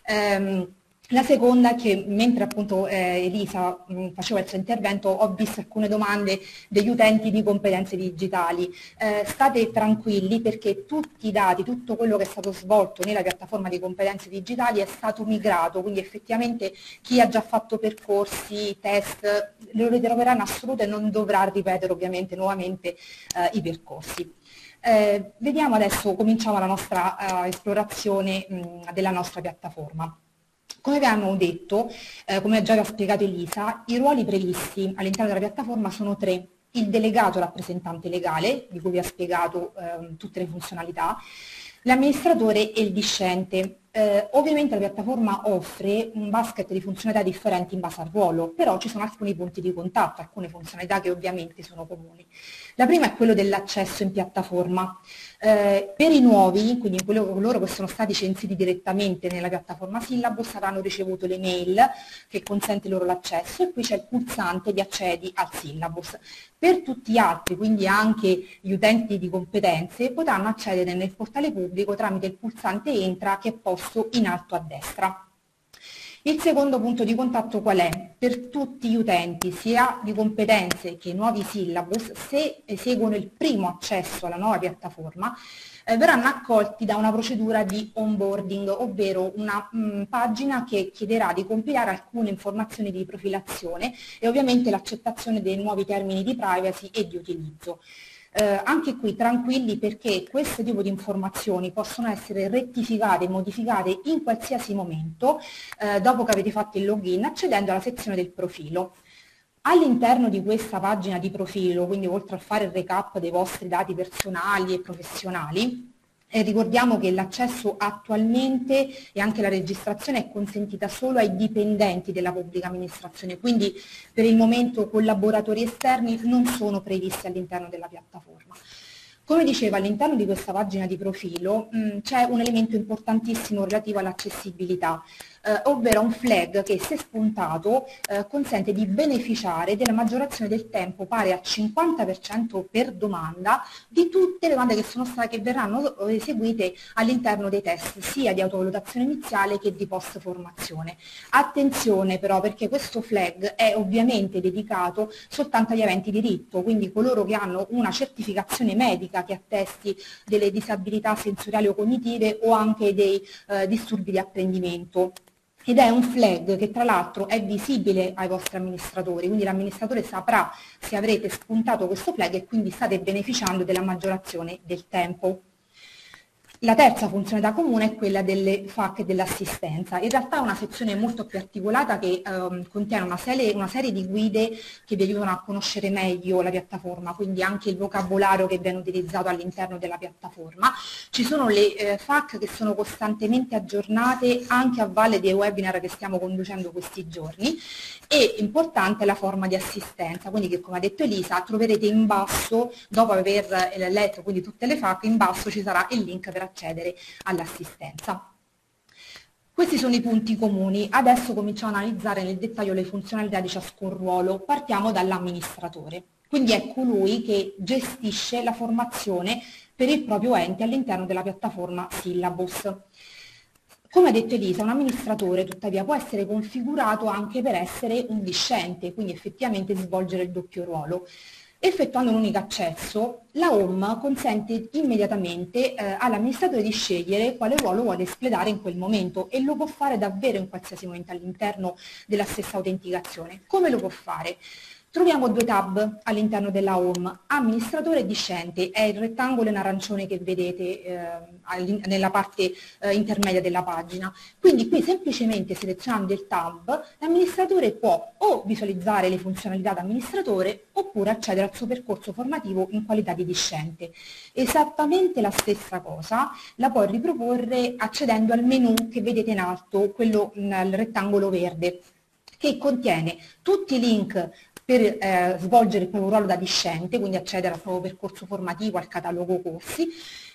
La seconda è che mentre appunto Elisa faceva il suo intervento ho visto alcune domande degli utenti di competenze digitali. State tranquilli perché tutti i dati, tutto quello che è stato svolto nella piattaforma di competenze digitali è stato migrato, quindi effettivamente chi ha già fatto percorsi, test, lo ritroverà in assoluto e non dovrà ripetere ovviamente nuovamente i percorsi. Vediamo adesso, cominciamo la nostra esplorazione della nostra piattaforma. Come abbiamo detto, come già vi ha spiegato Elisa, i ruoli previsti all'interno della piattaforma sono tre. Il delegato rappresentante legale, di cui vi ha spiegato tutte le funzionalità, l'amministratore e il discente. Ovviamente la piattaforma offre un basket di funzionalità differenti in base al ruolo, però ci sono alcuni punti di contatto, alcune funzionalità che ovviamente sono comuni. La prima è quello dell'accesso in piattaforma. Per i nuovi, quindi coloro che sono stati censiti direttamente nella piattaforma Syllabus, avranno ricevuto l'email che consente loro l'accesso e qui c'è il pulsante di accedi al Syllabus. Per tutti gli altri, quindi anche gli utenti di competenze, potranno accedere nel portale pubblico tramite il pulsante entra che è posto in alto a destra. Il secondo punto di contatto qual è? Per tutti gli utenti, sia di competenze che nuovi Syllabus, se eseguono il primo accesso alla nuova piattaforma, verranno accolti da una procedura di onboarding, ovvero una pagina che chiederà di compilare alcune informazioni di profilazione e ovviamente l'accettazione dei nuovi termini di privacy e di utilizzo. Anche qui tranquilli perché questo tipo di informazioni possono essere rettificate e modificate in qualsiasi momento dopo che avete fatto il login accedendo alla sezione del profilo. All'interno di questa pagina di profilo, quindi oltre a fare il recap dei vostri dati personali e professionali, ricordiamo che l'accesso attualmente e anche la registrazione è consentita solo ai dipendenti della pubblica amministrazione, quindi per il momento collaboratori esterni non sono previsti all'interno della piattaforma. Come dicevo, all'interno di questa pagina di profilo c'è un elemento importantissimo relativo all'accessibilità, ovvero un flag che, se spuntato, consente di beneficiare della maggiorazione del tempo pari al 50% per domanda di tutte le domande che verranno eseguite all'interno dei test, sia di autovalutazione iniziale che di post formazione. Attenzione però, perché questo flag è ovviamente dedicato soltanto agli aventi diritto, quindi coloro che hanno una certificazione medica che attesti delle disabilità sensoriali o cognitive o anche dei disturbi di apprendimento. Ed è un flag che tra l'altro è visibile ai vostri amministratori, quindi l'amministratore saprà se avrete spuntato questo flag e quindi state beneficiando della maggiorazione del tempo. La terza funzionalità comune è quella delle FAQ e dell'assistenza. In realtà è una sezione molto più articolata che contiene una serie di guide che vi aiutano a conoscere meglio la piattaforma, quindi anche il vocabolario che viene utilizzato all'interno della piattaforma. Ci sono le FAQ che sono costantemente aggiornate anche a valle dei webinar che stiamo conducendo questi giorni e importante è la forma di assistenza, quindi che come ha detto Elisa troverete in basso, dopo aver letto quindi tutte le FAQ, in basso ci sarà il link per accedere all'assistenza. Questi sono i punti comuni, adesso cominciamo a analizzare nel dettaglio le funzionalità di ciascun ruolo. Partiamo dall'amministratore, quindi è colui che gestisce la formazione per il proprio ente all'interno della piattaforma Syllabus. Come ha detto Elisa, un amministratore tuttavia può essere configurato anche per essere un discente, quindi effettivamente svolgere il doppio ruolo. Effettuando un unico accesso, la home consente immediatamente all'amministratore di scegliere quale ruolo vuole espletare in quel momento e lo può fare davvero in qualsiasi momento all'interno della stessa autenticazione. Come lo può fare? Troviamo due tab all'interno della home, amministratore e discente, è il rettangolo in arancione che vedete nella parte intermedia della pagina. Quindi qui semplicemente selezionando il tab, l'amministratore può o visualizzare le funzionalità da amministratore oppure accedere al suo percorso formativo in qualità di discente. Esattamente la stessa cosa la può riproporre accedendo al menu che vedete in alto, quello nel rettangolo verde, che contiene tutti i link per svolgere il proprio ruolo da discente, quindi accedere al proprio percorso formativo, al catalogo corsi,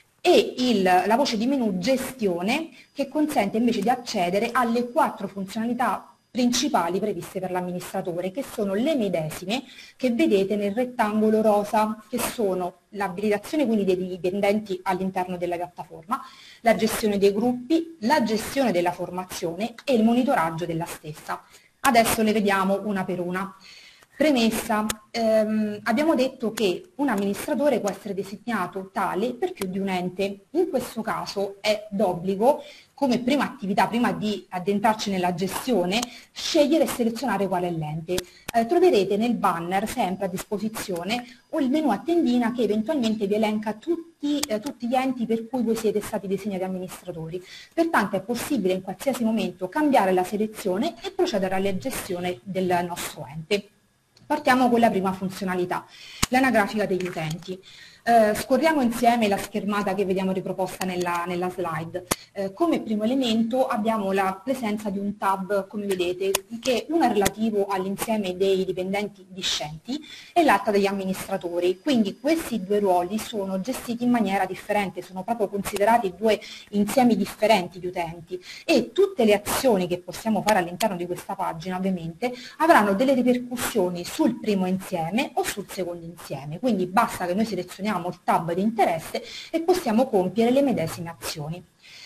e la voce di menu gestione che consente invece di accedere alle 4 funzionalità principali previste per l'amministratore, che sono le medesime che vedete nel rettangolo rosa, che sono l'abilitazione quindi dei dipendenti all'interno della piattaforma, la gestione dei gruppi, la gestione della formazione e il monitoraggio della stessa. Adesso le vediamo una per una. Premessa, abbiamo detto che un amministratore può essere designato tale per più di un ente. In questo caso è d'obbligo, come prima attività, prima di addentrarci nella gestione, scegliere e selezionare qual è l'ente. Troverete nel banner sempre a disposizione o il menu a tendina che eventualmente vi elenca tutti gli enti per cui voi siete stati designati amministratori. Pertanto è possibile in qualsiasi momento cambiare la selezione e procedere alla gestione del nostro ente. Partiamo con la prima funzionalità, l'anagrafica degli utenti. Scorriamo insieme la schermata che vediamo riproposta nella slide. Come primo elemento abbiamo la presenza di un tab, come vedete, che uno è relativo all'insieme dei dipendenti discenti e l'altro degli amministratori. Quindi questi due ruoli sono gestiti in maniera differente, sono proprio considerati due insiemi differenti di utenti e tutte le azioni che possiamo fare all'interno di questa pagina ovviamente avranno delle ripercussioni sul primo insieme o sul secondo insieme. Quindi basta che noi selezioniamo il tab di interesse e possiamo compiere le medesime azioni.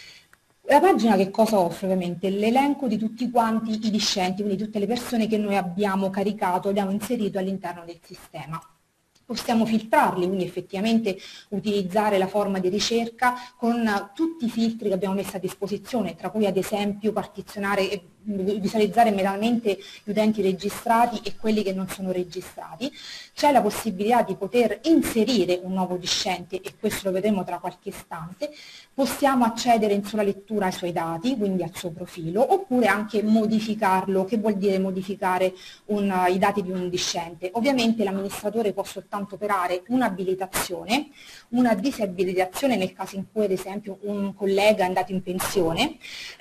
La pagina che cosa offre? Ovviamente l'elenco di tutti quanti i discenti, quindi tutte le persone che noi abbiamo caricato, abbiamo inserito all'interno del sistema. Possiamo filtrarli, quindi effettivamente utilizzare la forma di ricerca con tutti i filtri che abbiamo messo a disposizione, tra cui ad esempio partizionare e visualizzare immediatamente gli utenti registrati e quelli che non sono registrati. C'è la possibilità di poter inserire un nuovo discente e questo lo vedremo tra qualche istante. Possiamo accedere in sola lettura ai suoi dati, quindi al suo profilo, oppure anche modificarlo. Che vuol dire modificare i dati di un discente? Ovviamente l'amministratore può soltanto operare un'abilitazione, una disabilitazione nel caso in cui ad esempio un collega è andato in pensione,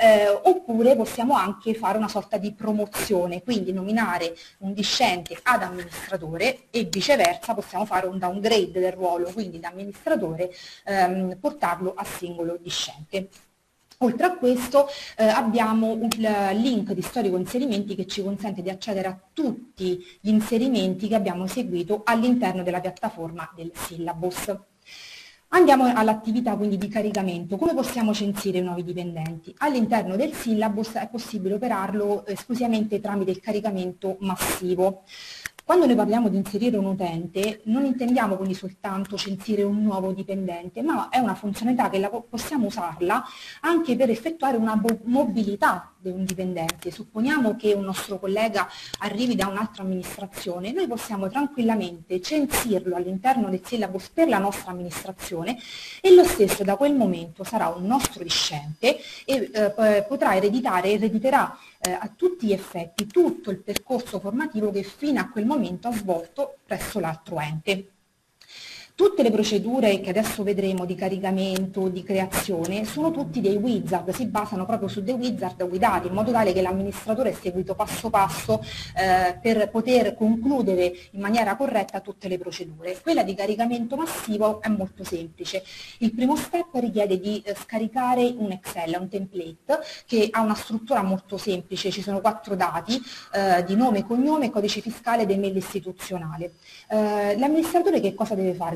oppure possiamo anche fare una sorta di promozione, quindi nominare un discente ad amministratore e viceversa possiamo fare un downgrade del ruolo, quindi da amministratore portarlo a singolo discente. Oltre a questo abbiamo un link di storico inserimenti che ci consente di accedere a tutti gli inserimenti che abbiamo eseguito all'interno della piattaforma del syllabus. Andiamo all'attività quindi di caricamento. Come possiamo censire i nuovi dipendenti? All'interno del syllabus è possibile operarlo esclusivamente tramite il caricamento massivo. Quando noi parliamo di inserire un utente non intendiamo quindi soltanto censire un nuovo dipendente, ma è una funzionalità che possiamo usarla anche per effettuare una mobilità di un dipendente. Supponiamo che un nostro collega arrivi da un'altra amministrazione, noi possiamo tranquillamente censirlo all'interno del syllabus per la nostra amministrazione e lo stesso da quel momento sarà un nostro discente e potrà ereditare, erediterà a tutti gli effetti tutto il percorso formativo che fino a quel momento ha svolto presso l'altro ente. Tutte le procedure che adesso vedremo di caricamento, di creazione, sono tutti dei wizard, si basano proprio su dei wizard guidati in modo tale che l'amministratore è seguito passo passo per poter concludere in maniera corretta tutte le procedure. Quella di caricamento massivo è molto semplice. Il primo step richiede di scaricare un Excel, un template che ha una struttura molto semplice, ci sono 4 dati di nome, cognome, codice fiscale ed email istituzionale. L'amministratore che cosa deve fare?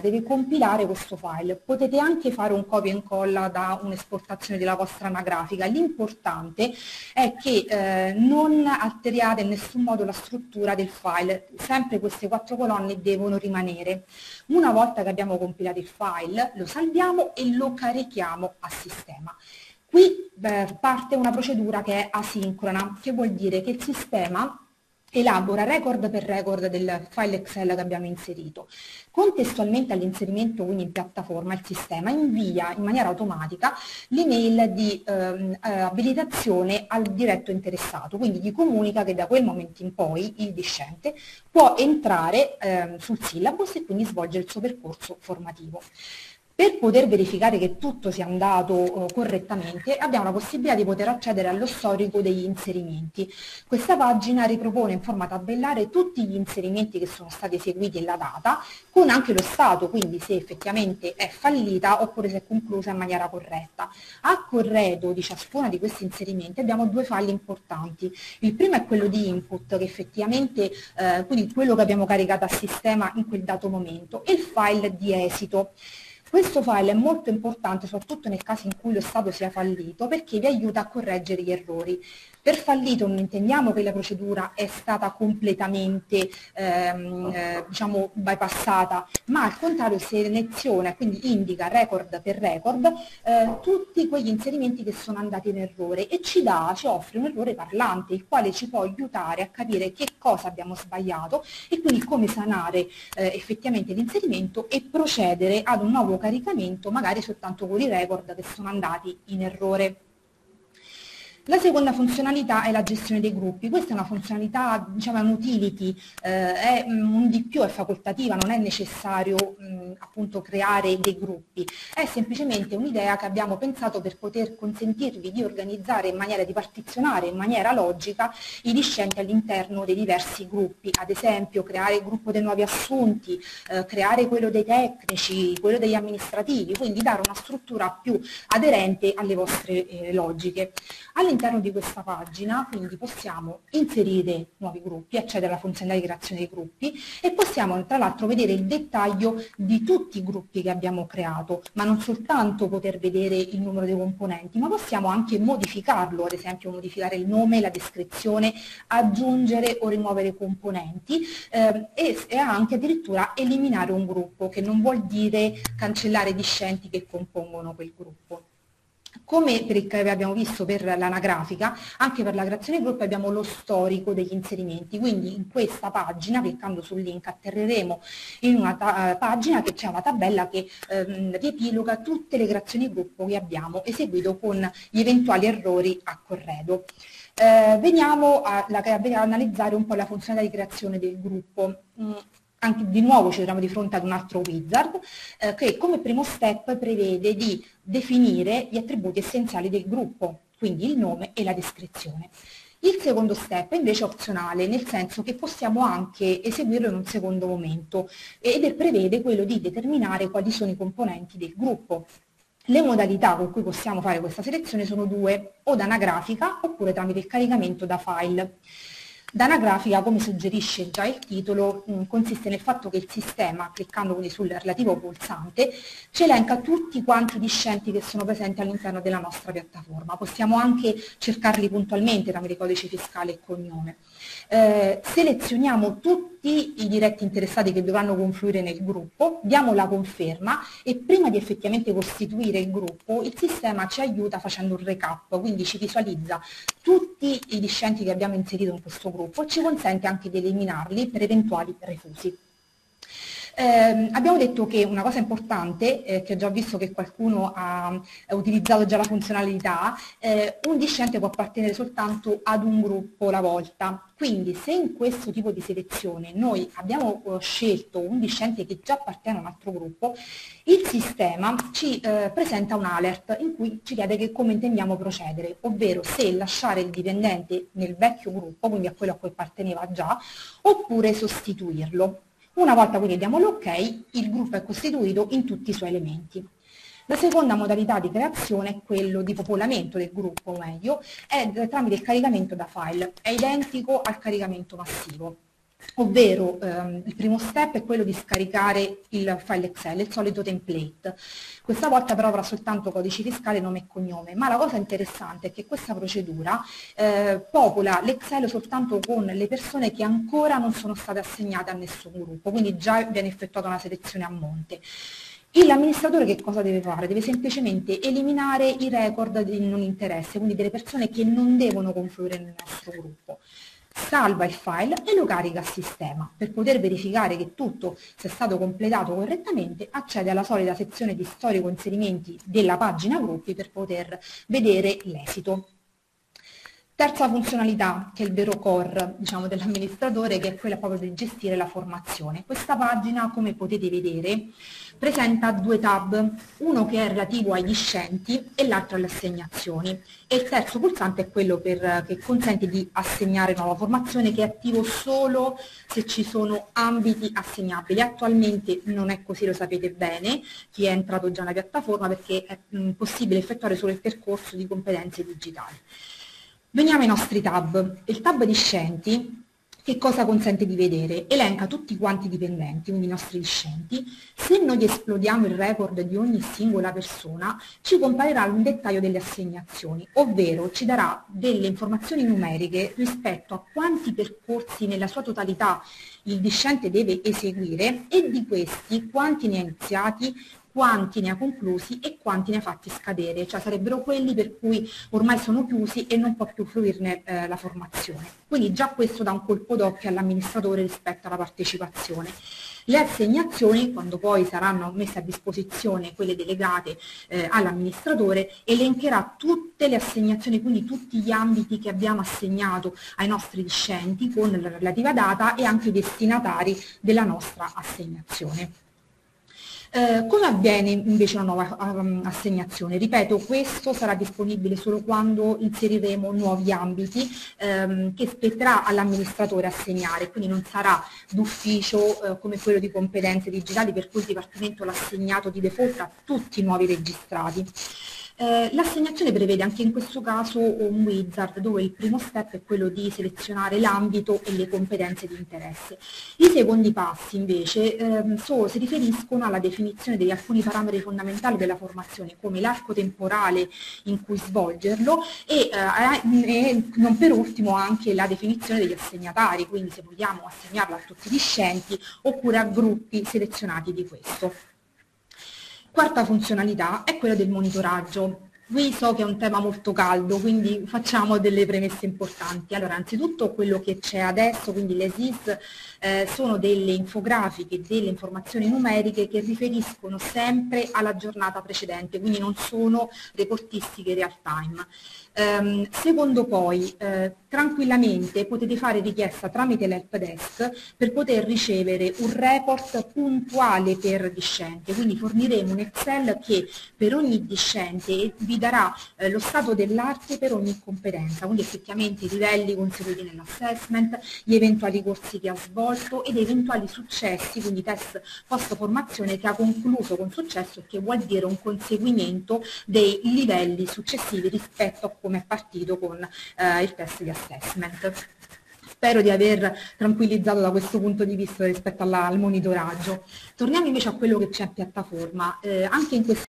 deve compilare questo file. Potete anche fare un copia e incolla da un'esportazione della vostra anagrafica. L'importante è che non alteriate in nessun modo la struttura del file, sempre queste 4 colonne devono rimanere. Una volta che abbiamo compilato il file, lo salviamo e lo carichiamo a sistema. Qui parte una procedura che è asincrona, che vuol dire che il sistema elabora record per record del file Excel che abbiamo inserito. Contestualmente all'inserimento quindi in piattaforma, il sistema invia in maniera automatica l'email di abilitazione al diretto interessato, quindi gli comunica che da quel momento in poi il discente può entrare sul syllabus e quindi svolgere il suo percorso formativo. Per poter verificare che tutto sia andato correttamente, abbiamo la possibilità di poter accedere allo storico degli inserimenti. Questa pagina ripropone in forma tabellare tutti gli inserimenti che sono stati eseguiti in la data, con anche lo stato, quindi se effettivamente è fallita oppure se è conclusa in maniera corretta. A corredo di ciascuna di questi inserimenti abbiamo 2 file importanti. Il primo è quello di input, che effettivamente, quindi quello che abbiamo caricato a sistema in quel dato momento, e il file di esito. Questo file è molto importante, soprattutto nel caso in cui lo stato sia fallito, perché vi aiuta a correggere gli errori. Per fallito non intendiamo che la procedura è stata completamente diciamo bypassata, ma al contrario seleziona, quindi indica record per record tutti quegli inserimenti che sono andati in errore e ci offre un errore parlante, il quale ci può aiutare a capire che cosa abbiamo sbagliato e quindi come sanare effettivamente l'inserimento e procedere ad un nuovo caricamento, magari soltanto con i record che sono andati in errore. La seconda funzionalità è la gestione dei gruppi. Questa è una funzionalità, diciamo, è un utility, è un di più, è facoltativa, non è necessario appunto creare dei gruppi. È semplicemente un'idea che abbiamo pensato per poter consentirvi di organizzare in maniera, di partizionare in maniera logica i discenti all'interno dei diversi gruppi. Ad esempio, creare il gruppo dei nuovi assunti, creare quello dei tecnici, quello degli amministrativi, quindi dare una struttura più aderente alle vostre logiche. All'interno di questa pagina quindi possiamo inserire nuovi gruppi, accedere alla funzionalità di creazione dei gruppi e possiamo tra l'altro vedere il dettaglio di tutti i gruppi che abbiamo creato, ma non soltanto poter vedere il numero dei componenti, ma possiamo anche modificarlo, ad esempio modificare il nome, la descrizione, aggiungere o rimuovere componenti e anche addirittura eliminare un gruppo, che non vuol dire cancellare i discenti che compongono quel gruppo. Come abbiamo visto per l'anagrafica, anche per la creazione gruppi abbiamo lo storico degli inserimenti, quindi in questa pagina, cliccando sul link, atterreremo in una pagina che c'è una tabella che riepiloga tutte le creazioni gruppo che abbiamo eseguito con gli eventuali errori a corredo. Veniamo a analizzare un po' la funzionalità di creazione del gruppo. Anche di nuovo ci troviamo di fronte ad un altro wizard che come primo step prevede di definire gli attributi essenziali del gruppo, quindi il nome e la descrizione. Il secondo step è invece opzionale, nel senso che possiamo anche eseguirlo in un secondo momento ed prevede quello di determinare quali sono i componenti del gruppo. Le modalità con cui possiamo fare questa selezione sono 2, o da anagrafica oppure tramite il caricamento da file. Danagrafica, come suggerisce già il titolo, consiste nel fatto che il sistema, cliccando quindi sul relativo pulsante, ci elenca tutti quanti i discenti che sono presenti all'interno della nostra piattaforma. Possiamo anche cercarli puntualmente tramite codice fiscale e cognome. Selezioniamo tutti i diretti interessati che dovranno confluire nel gruppo, diamo la conferma e prima di effettivamente costituire il gruppo il sistema ci aiuta facendo un recap, quindi ci visualizza tutti i discenti che abbiamo inserito in questo gruppo e ci consente anche di eliminarli per eventuali refusi. Abbiamo detto che una cosa importante, che ho già visto che qualcuno ha utilizzato già la funzionalità, un discente può appartenere soltanto ad un gruppo alla volta. Quindi se in questo tipo di selezione noi abbiamo scelto un discente che già appartiene a un altro gruppo, il sistema ci presenta un alert in cui ci chiede come intendiamo procedere, ovvero se lasciare il dipendente nel vecchio gruppo, quindi a quello a cui apparteneva già, oppure sostituirlo. Una volta quindi diamo l'ok, il gruppo è costituito in tutti i suoi elementi. La seconda modalità di creazione è quello di popolamento del gruppo, o meglio, è tramite il caricamento da file, è identico al caricamento massivo. ovvero il primo step è quello di scaricare il file Excel, il solito template. Questa volta però avrà soltanto codice fiscale, nome e cognome, ma la cosa interessante è che questa procedura popola l'Excel soltanto con le persone che ancora non sono state assegnate a nessun gruppo, quindi già viene effettuata una selezione a monte. L'amministratore che cosa deve fare? Deve semplicemente eliminare i record di non interesse, quindi delle persone che non devono confluire nel nostro gruppo. Salva il file e lo carica a sistema. Per poter verificare che tutto sia stato completato correttamente, accede alla solita sezione di storico inserimenti della pagina gruppi per poter vedere l'esito. Terza funzionalità, che è il vero core, diciamo, dell'amministratore, che è quella proprio di gestire la formazione. Questa pagina, come potete vedere, presenta due tab, uno che è relativo ai discenti e l'altro alle assegnazioni. E il terzo pulsante è quello che consente di assegnare nuova formazione, che è attivo solo se ci sono ambiti assegnabili. Attualmente non è così, lo sapete bene, chi è entrato già nella piattaforma, perché è possibile effettuare solo il percorso di competenze digitali. Veniamo ai nostri tab. Il tab discenti che cosa consente di vedere? Elenca tutti quanti i dipendenti, quindi i nostri discenti. Se noi esplodiamo il record di ogni singola persona, ci comparirà un dettaglio delle assegnazioni, ovvero ci darà delle informazioni numeriche rispetto a quanti percorsi nella sua totalità il discente deve eseguire e di questi quanti ne ha iniziati, quanti ne ha conclusi e quanti ne ha fatti scadere, cioè sarebbero quelli per cui ormai sono chiusi e non può più fruirne la formazione. Quindi già questo dà un colpo d'occhio all'amministratore rispetto alla partecipazione. Le assegnazioni, quando poi saranno messe a disposizione quelle delegate all'amministratore, elencherà tutte le assegnazioni, quindi tutti gli ambiti che abbiamo assegnato ai nostri discenti con la relativa data e anche i destinatari della nostra assegnazione. Come avviene invece una nuova assegnazione? Ripeto, questo sarà disponibile solo quando inseriremo nuovi ambiti che spetterà all'amministratore assegnare, quindi non sarà d'ufficio come quello di competenze digitali, per cui il Dipartimento l'ha assegnato di default a tutti i nuovi registrati. L'assegnazione prevede anche in questo caso un wizard dove il primo step è quello di selezionare l'ambito e le competenze di interesse. I secondi passi invece si riferiscono alla definizione di alcuni parametri fondamentali della formazione, come l'arco temporale in cui svolgerlo e non per ultimo anche la definizione degli assegnatari, quindi se vogliamo assegnarlo a tutti i discenti oppure a gruppi selezionati di questo. Quarta funzionalità è quella del monitoraggio. Qui so che è un tema molto caldo, quindi facciamo delle premesse importanti. Allora, anzitutto quello che c'è adesso, quindi le SIS, sono delle infografiche, delle informazioni numeriche che riferiscono sempre alla giornata precedente, quindi non sono reportistiche real time. Secondo poi, tranquillamente potete fare richiesta tramite l'help desk per poter ricevere un report puntuale per discente, quindi forniremo un Excel che per ogni discente vi darà lo stato dell'arte per ogni competenza, quindi effettivamente i livelli conseguiti nell'assessment, gli eventuali corsi che ha svolto ed eventuali successi, quindi test post formazione che ha concluso con successo, che vuol dire un conseguimento dei livelli successivi rispetto a come è partito con il test di assessment. Spero di aver tranquillizzato da questo punto di vista rispetto al monitoraggio. Torniamo invece a quello che c'è in piattaforma. Anche in questo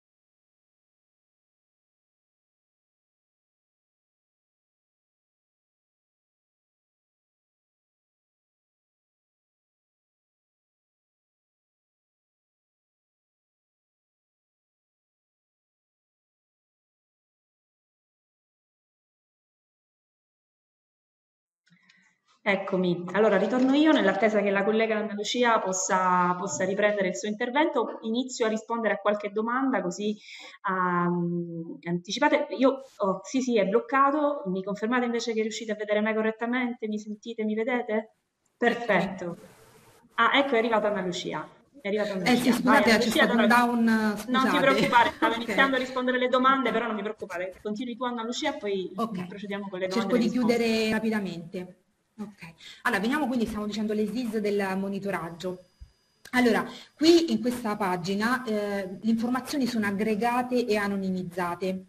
Eccomi, allora ritorno io nell'attesa che la collega Anna Lucia possa riprendere il suo intervento. Inizio a rispondere a qualche domanda così anticipate. Sì, è bloccato. Mi confermate invece che riuscite a vedere me correttamente? Mi sentite, mi vedete? Perfetto. Ah, ecco, è arrivata Anna Lucia. È arrivata Anna sì, Lucia. Vai, scusate, Anna c'è Lucia, stato un down, scusate. non ti preoccupare, stavo Ok. iniziando a rispondere alle domande, però non mi preoccupare. Continui tu, Anna Lucia, e poi Ok, procediamo con le domande cerco e le di risposte. chiudere rapidamente. Ok, allora veniamo quindi, stiamo dicendo le SIS del monitoraggio. Allora, qui in questa pagina le informazioni sono aggregate e anonimizzate.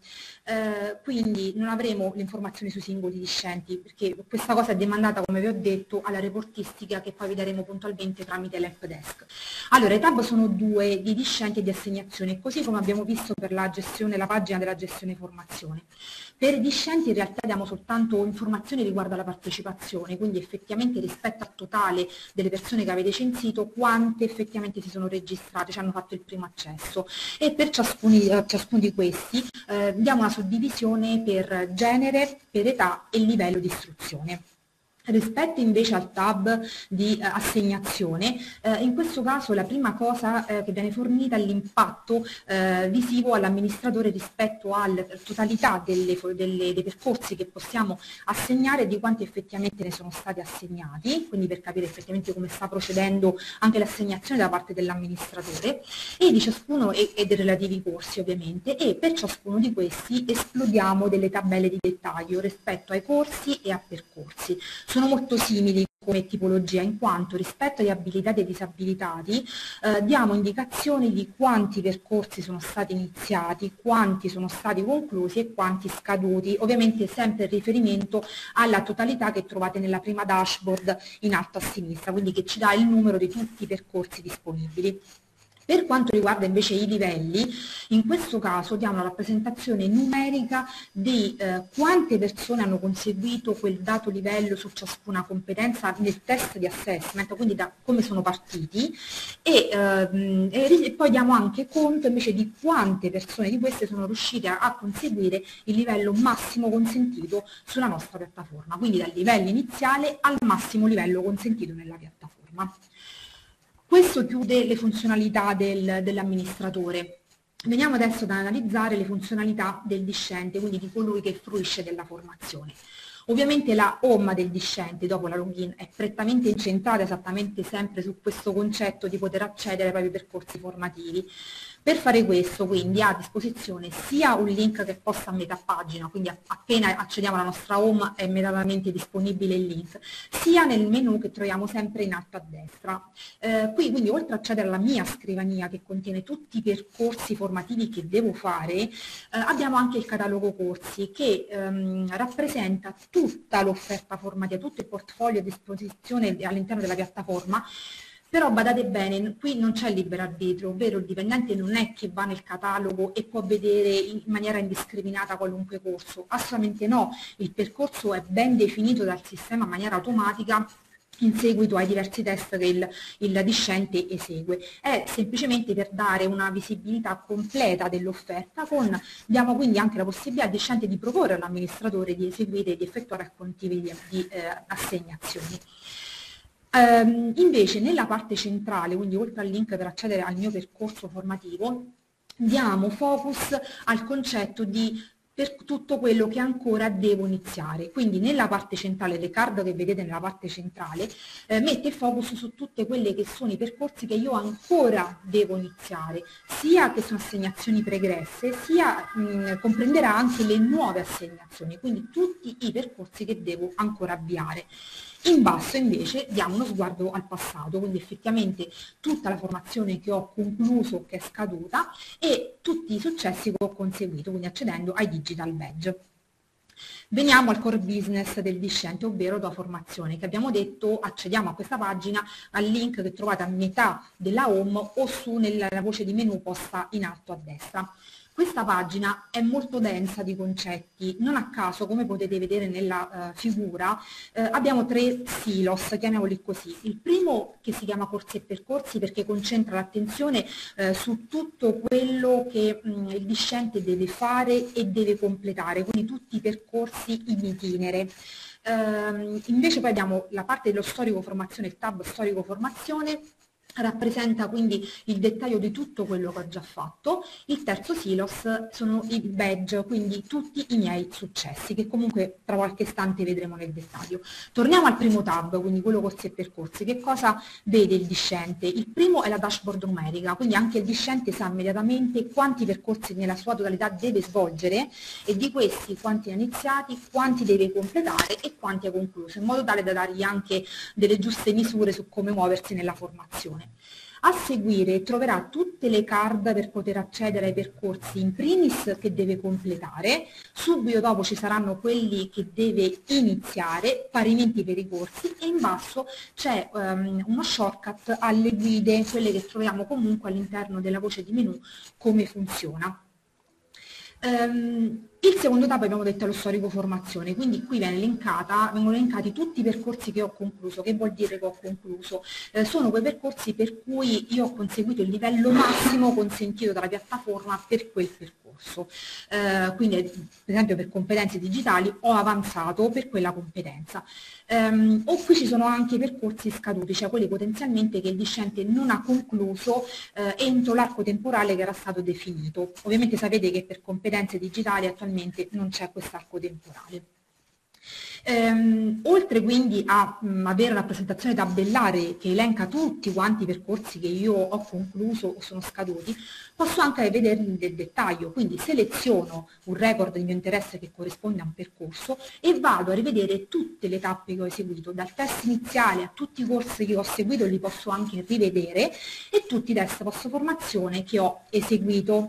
quindi non avremo le informazioni sui singoli discenti, perché questa cosa è demandata, come vi ho detto, alla reportistica che poi vi daremo puntualmente tramite l'help desk. Allora, i tab sono due, di discenti e di assegnazione, così come abbiamo visto per la gestione, la pagina della gestione formazione. Per i discenti in realtà diamo soltanto informazioni riguardo alla partecipazione, quindi effettivamente rispetto al totale delle persone che avete censito, quante effettivamente si sono registrate, ci hanno fatto il primo accesso, e per ciascuno di questi diamo una suddivisione per genere, per età e livello di istruzione. Rispetto invece al tab di assegnazione, in questo caso la prima cosa che viene fornita è l'impatto visivo all'amministratore rispetto alla totalità dei percorsi che possiamo assegnare e di quanti effettivamente ne sono stati assegnati, quindi per capire effettivamente come sta procedendo anche l'assegnazione da parte dell'amministratore, e di ciascuno e dei relativi corsi ovviamente, e per ciascuno di questi esplodiamo delle tabelle di dettaglio rispetto ai corsi e a percorsi. Sono molto simili come tipologia, in quanto rispetto agli abilitati e disabilitati diamo indicazioni di quanti percorsi sono stati iniziati, quanti sono stati conclusi e quanti scaduti, ovviamente sempre in riferimento alla totalità che trovate nella prima dashboard in alto a sinistra, quindi che ci dà il numero di tutti i percorsi disponibili. Per quanto riguarda invece i livelli, in questo caso diamo una rappresentazione numerica di quante persone hanno conseguito quel dato livello su ciascuna competenza nel test di assessment, quindi da come sono partiti, e poi diamo anche conto invece di quante persone di queste sono riuscite a conseguire il livello massimo consentito sulla nostra piattaforma, quindi dal livello iniziale al massimo livello consentito nella piattaforma. Questo chiude le funzionalità dell'amministratore. Veniamo adesso ad analizzare le funzionalità del discente, quindi di colui che fruisce della formazione. Ovviamente la home del discente dopo la login è prettamente incentrata esattamente sempre su questo concetto di poter accedere ai propri percorsi formativi. Per fare questo quindi ha a disposizione sia un link che posta a metà pagina, quindi appena accediamo alla nostra home è immediatamente disponibile il link, sia nel menu che troviamo sempre in alto a destra. Qui quindi oltre ad accedere alla mia scrivania che contiene tutti i percorsi formativi che devo fare, abbiamo anche il catalogo corsi che rappresenta tutta l'offerta formativa, tutto il portfolio a disposizione all'interno della piattaforma. Però badate bene, qui non c'è libero arbitrio, ovvero il dipendente non è che va nel catalogo e può vedere in maniera indiscriminata qualunque corso, assolutamente no, il percorso è ben definito dal sistema in maniera automatica in seguito ai diversi test che il discente esegue. È semplicemente per dare una visibilità completa dell'offerta, diamo quindi anche la possibilità al discente di proporre all'amministratore di eseguire e di effettuare accontivi di assegnazioni. Invece nella parte centrale, quindi oltre al link per accedere al mio percorso formativo, diamo focus al concetto di per tutto quello che ancora devo iniziare. Quindi nella parte centrale, le card che vedete nella parte centrale, mette il focus su tutte quelle che sono i percorsi che io ancora devo iniziare, sia che sono assegnazioni pregresse, sia comprenderà anche le nuove assegnazioni, quindi tutti i percorsi che devo ancora avviare. In basso invece diamo uno sguardo al passato, quindi effettivamente tutta la formazione che ho concluso, che è scaduta, e tutti i successi che ho conseguito, quindi accedendo ai digital badge. Veniamo al core business del discente, ovvero la formazione, che abbiamo detto accediamo a questa pagina al link che trovate a metà della home o su nella voce di menu posta in alto a destra. Questa pagina è molto densa di concetti, non a caso, come potete vedere nella figura, abbiamo 3 silos, chiamiamoli così. Il primo che si chiama corsi e percorsi perché concentra l'attenzione su tutto quello che il discente deve fare e deve completare, quindi tutti i percorsi in itinere. Invece poi abbiamo la parte dello storico formazione, il tab storico formazione, rappresenta quindi il dettaglio di tutto quello che ho già fatto. Il terzo silos sono i badge, quindi tutti i miei successi, che comunque tra qualche istante vedremo nel dettaglio. Torniamo al primo tab, quindi quello corsi e percorsi. Che cosa vede il discente? Il primo è la dashboard numerica, quindi anche il discente sa immediatamente quanti percorsi nella sua totalità deve svolgere e di questi quanti ha iniziati, quanti deve completare e quanti ha concluso, in modo tale da dargli anche delle giuste misure su come muoversi nella formazione. A seguire troverà tutte le card per poter accedere ai percorsi in primis che deve completare, subito dopo ci saranno quelli che deve iniziare, parimenti per i corsi, e in basso c'è uno shortcut alle guide, quelle che troviamo comunque all'interno della voce di menu, come funziona. Il secondo tab abbiamo detto è lo storico formazione, quindi qui vengono elencati tutti i percorsi che ho concluso. Che vuol dire che ho concluso? Sono quei percorsi per cui io ho conseguito il livello massimo consentito dalla piattaforma per quel percorso. Quindi per esempio per competenze digitali ho avanzato per quella competenza. O qui ci sono anche i percorsi scaduti, cioè quelli potenzialmente che il discente non ha concluso entro l'arco temporale che era stato definito. Ovviamente sapete che per competenze digitali attualmente non c'è quest'arco temporale. Oltre quindi a avere una presentazione tabellare che elenca tutti quanti i percorsi che io ho concluso o sono scaduti, posso anche vederli nel dettaglio, quindi seleziono un record di mio interesse che corrisponde a un percorso e vado a rivedere tutte le tappe che ho eseguito, dal test iniziale a tutti i corsi che ho seguito, li posso anche rivedere, e tutti i test post formazione che ho eseguito.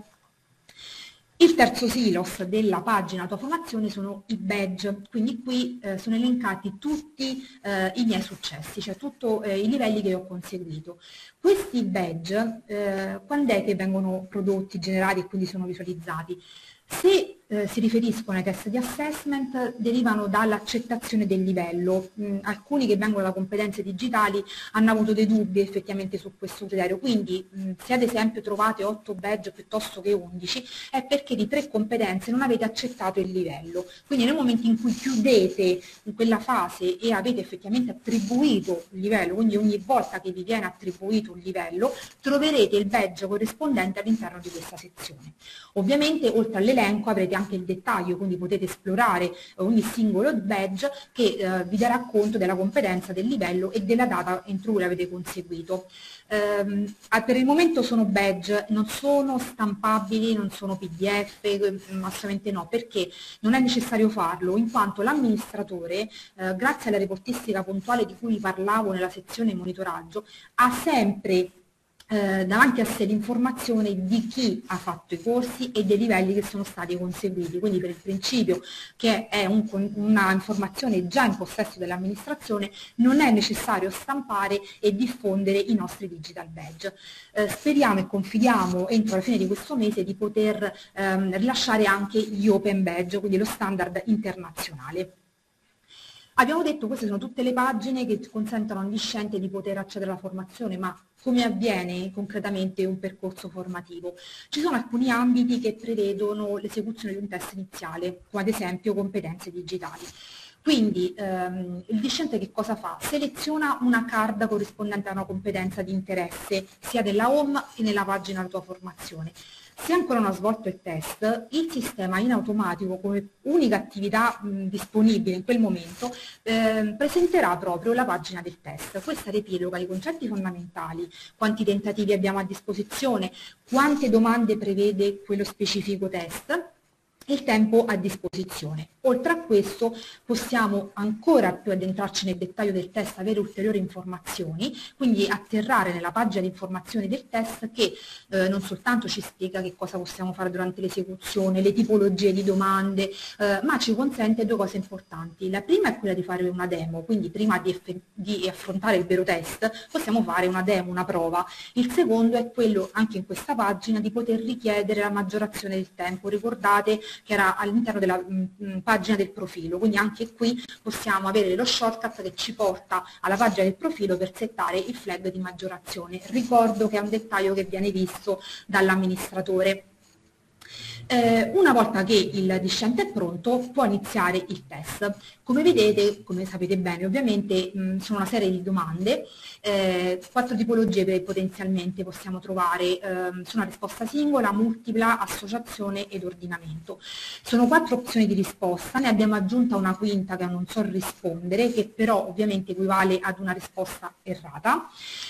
Il terzo silos della pagina tua formazione sono i badge, quindi qui sono elencati tutti i miei successi, cioè tutti i livelli che ho conseguito. Questi badge quando è che vengono prodotti, generati e quindi sono visualizzati? Se si riferiscono ai test di assessment, derivano dall'accettazione del livello. Alcuni che vengono da competenze digitali hanno avuto dei dubbi effettivamente su questo criterio, quindi se ad esempio trovate 8 badge piuttosto che 11 è perché di 3 competenze non avete accettato il livello. Quindi nel momento in cui chiudete in quella fase e avete effettivamente attribuito il livello, quindi ogni volta che vi viene attribuito un livello, troverete il badge corrispondente all'interno di questa sezione. Ovviamente oltre all'elenco avrete anche il dettaglio, quindi potete esplorare ogni singolo badge che vi darà conto della competenza, del livello e della data entro cui l'avete conseguito. Per il momento sono badge, non sono stampabili, non sono PDF, assolutamente no, perché non è necessario farlo, in quanto l'amministratore, grazie alla reportistica puntuale di cui vi parlavo nella sezione monitoraggio, ha sempre davanti a sé l'informazione di chi ha fatto i corsi e dei livelli che sono stati conseguiti, quindi per il principio che è una informazione già in possesso dell'amministrazione non è necessario stampare e diffondere i nostri digital badge. Speriamo e confidiamo entro la fine di questo mese di poter rilasciare anche gli open badge, quindi lo standard internazionale. Abbiamo detto che queste sono tutte le pagine che consentono a un discente di poter accedere alla formazione, ma come avviene concretamente un percorso formativo? Ci sono alcuni ambiti che prevedono l'esecuzione di un test iniziale, come ad esempio competenze digitali. Quindi il discente che cosa fa? Seleziona una card corrispondente a una competenza di interesse, sia nella home che nella pagina della tua formazione. Se ancora non ha svolto il test, il sistema in automatico, come unica attività disponibile in quel momento, presenterà proprio la pagina del test. Questa riepiloga i concetti fondamentali, quanti tentativi abbiamo a disposizione, quante domande prevede quello specifico test, il tempo a disposizione. Oltre a questo possiamo ancora più addentrarci nel dettaglio del test, avere ulteriori informazioni, quindi atterrare nella pagina di informazioni del test che non soltanto ci spiega che cosa possiamo fare durante l'esecuzione, le tipologie di domande, ma ci consente due cose importanti. La prima è quella di fare una demo, quindi prima di affrontare il vero test possiamo fare una demo, una prova. Il secondo è quello, anche in questa pagina, di poter richiedere la maggiorazione del tempo. Ricordate che era all'interno della pagina del profilo, quindi anche qui possiamo avere lo shortcut che ci porta alla pagina del profilo per settare il flag di maggiorazione. Ricordo che è un dettaglio che viene visto dall'amministratore. Una volta che il discente è pronto può iniziare il test. Come vedete, come sapete bene ovviamente, sono una serie di domande, 4 tipologie che potenzialmente possiamo trovare, sono risposta singola, multipla, associazione ed ordinamento. Sono 4 opzioni di risposta, ne abbiamo aggiunta una quinta che è un non so rispondere, che però ovviamente equivale ad una risposta errata,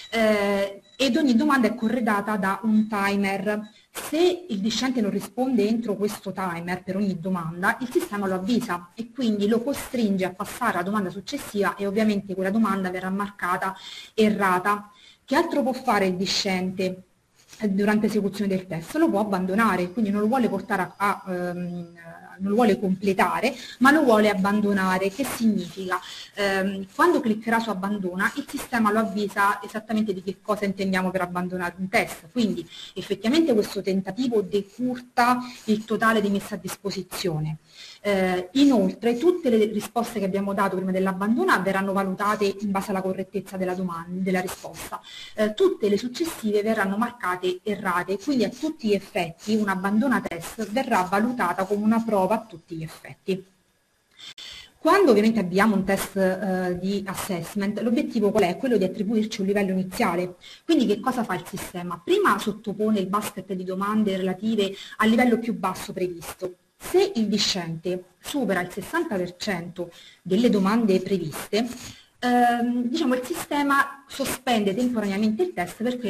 ed ogni domanda è corredata da un timer. Se il discente non risponde entro questo timer per ogni domanda, il sistema lo avvisa e quindi lo costringe a passare alla domanda successiva e ovviamente quella domanda verrà marcata errata. Che altro può fare il discente durante l'esecuzione del test? Lo può abbandonare, quindi non lo vuole portare non lo vuole completare, ma lo vuole abbandonare. Che significa? Quando cliccherà su abbandona, il sistema lo avvisa esattamente di che cosa intendiamo per abbandonare un test, quindi effettivamente questo tentativo decurta il totale di messa a disposizione. Inoltre tutte le risposte che abbiamo dato prima dell'abbandona verranno valutate in base alla correttezza della risposta. Tutte le successive verranno marcate errate, quindi a tutti gli effetti un abbandona test verrà valutata come una prova a tutti gli effetti. Quando ovviamente abbiamo un test di assessment, l'obiettivo qual è? Quello di attribuirci un livello iniziale. Quindi che cosa fa il sistema? Prima sottopone il basket di domande relative al livello più basso previsto. Se il discente supera il 60% delle domande previste, diciamo, il sistema sospende temporaneamente il test perché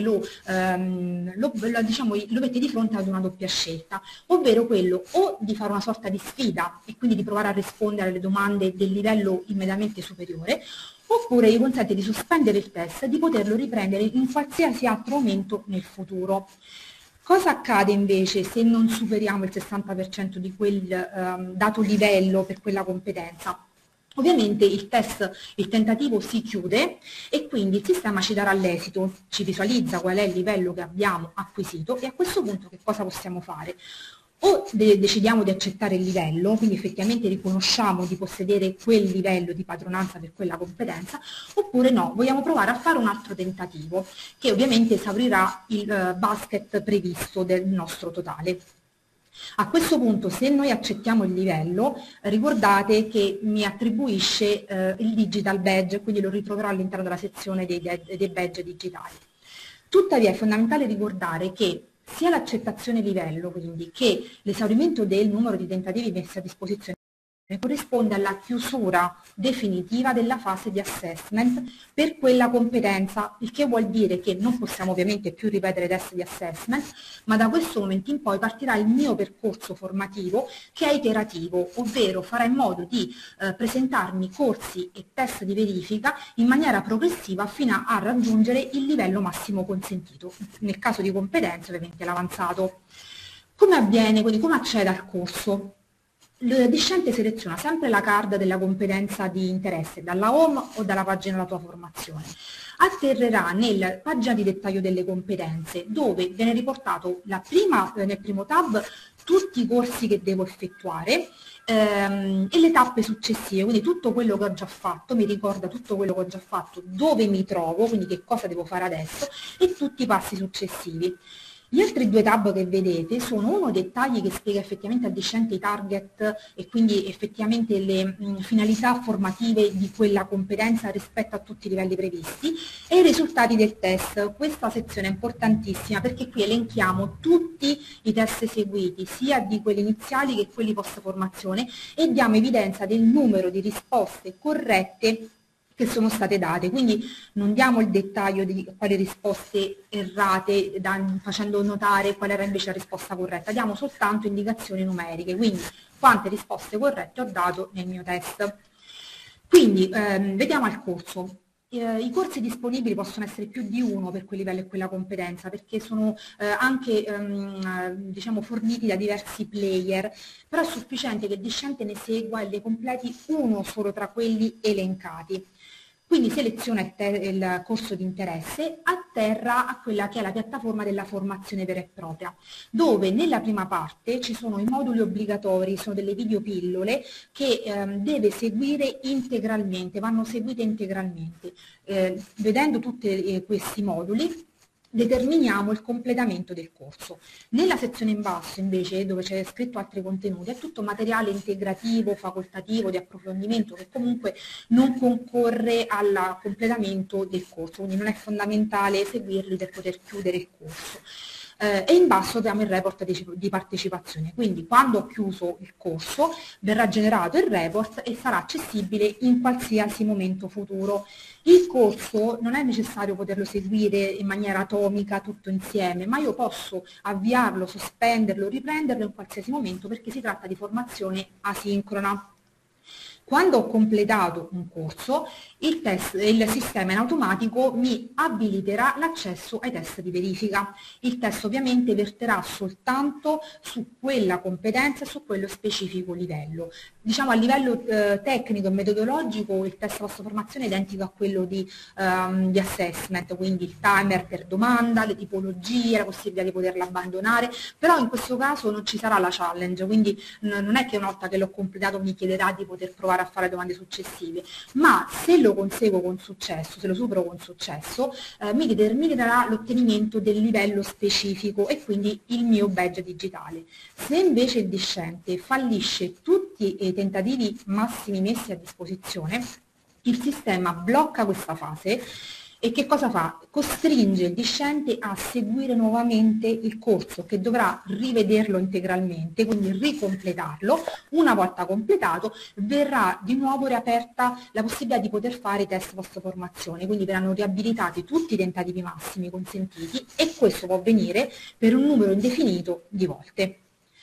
diciamo, lo mette di fronte ad una doppia scelta, ovvero quello o di fare una sorta di sfida e quindi di provare a rispondere alle domande del livello immediatamente superiore, oppure gli consente di sospendere il test e di poterlo riprendere in qualsiasi altro momento nel futuro. Cosa accade invece se non superiamo il 60% di quel dato livello per quella competenza? Ovviamente il tentativo si chiude e quindi il sistema ci darà l'esito, ci visualizza qual è il livello che abbiamo acquisito e a questo punto che cosa possiamo fare? O decidiamo di accettare il livello, quindi effettivamente riconosciamo di possedere quel livello di padronanza per quella competenza, oppure no, vogliamo provare a fare un altro tentativo, che ovviamente esaurirà il basket previsto del nostro totale. A questo punto, se noi accettiamo il livello, ricordate che mi attribuisce il digital badge, quindi lo ritroverò all'interno della sezione dei badge digitali. Tuttavia è fondamentale ricordare che sia l'accettazione livello, quindi, che l'esaurimento del numero di tentativi messi a disposizione corrisponde alla chiusura definitiva della fase di assessment per quella competenza, il che vuol dire che non possiamo ovviamente più ripetere test di assessment, ma da questo momento in poi partirà il mio percorso formativo che è iterativo, ovvero farà in modo di presentarmi corsi e test di verifica in maniera progressiva fino a raggiungere il livello massimo consentito, nel caso di competenze ovviamente l'avanzato. Come avviene, quindi come accede al corso? Il discente seleziona sempre la card della competenza di interesse dalla home o dalla pagina della tua formazione. Atterrerà nella pagina di dettaglio delle competenze dove viene riportato nel primo tab tutti i corsi che devo effettuare e le tappe successive, quindi tutto quello che ho già fatto, mi ricorda tutto quello che ho già fatto, dove mi trovo, quindi che cosa devo fare adesso e tutti i passi successivi. Gli altri due tab che vedete sono uno dettagli che spiega effettivamente al discente i target e quindi effettivamente le finalità formative di quella competenza rispetto a tutti i livelli previsti e i risultati del test. Questa sezione è importantissima perché qui elenchiamo tutti i test eseguiti, sia di quelli iniziali che quelli post formazione e diamo evidenza del numero di risposte corrette che sono state date, quindi non diamo il dettaglio di quali risposte errate facendo notare qual era invece la risposta corretta, diamo soltanto indicazioni numeriche, quindi quante risposte corrette ho dato nel mio test. Quindi vediamo al corso. I corsi disponibili possono essere più di uno per quel livello e quella competenza perché sono anche diciamo, forniti da diversi player, però è sufficiente che il discente ne segua e ne completi uno solo tra quelli elencati. Quindi seleziona il corso di interesse, atterra a quella che è la piattaforma della formazione vera e propria, dove nella prima parte ci sono i moduli obbligatori, sono delle videopillole che deve seguire integralmente, vanno seguite integralmente. Vedendo tutti questi moduli determiniamo il completamento del corso. Nella sezione in basso invece, dove c'è scritto altri contenuti, è tutto materiale integrativo, facoltativo, di approfondimento che comunque non concorre al completamento del corso, quindi non è fondamentale seguirli per poter chiudere il corso. E in basso abbiamo il report di partecipazione, quindi quando ho chiuso il corso verrà generato il report e sarà accessibile in qualsiasi momento futuro. Il corso non è necessario poterlo seguire in maniera atomica tutto insieme, ma io posso avviarlo, sospenderlo, riprenderlo in qualsiasi momento perché si tratta di formazione asincrona. Quando ho completato un corso, il sistema in automatico mi abiliterà l'accesso ai test di verifica. Il test ovviamente verterà soltanto su quella competenza e su quello specifico livello. Diciamo a livello tecnico e metodologico il test post formazione è identico a quello di assessment, quindi il timer per domanda, le tipologie, la possibilità di poterla abbandonare, però in questo caso non ci sarà la challenge, quindi non è che una volta che l'ho completato mi chiederà di poter provare a fare domande successive, ma se lo conseguo con successo, se lo supero con successo, mi determinerà l'ottenimento del livello specifico e quindi il mio badge digitale. Se invece il discente fallisce tutti i tentativi massimi messi a disposizione, il sistema blocca questa fase e che cosa fa? Costringe il discente a seguire nuovamente il corso, che dovrà rivederlo integralmente, quindi ricompletarlo. Una volta completato verrà di nuovo riaperta la possibilità di poter fare i test post formazione, quindi verranno riabilitati tutti i tentativi massimi consentiti e questo può avvenire per un numero indefinito di volte.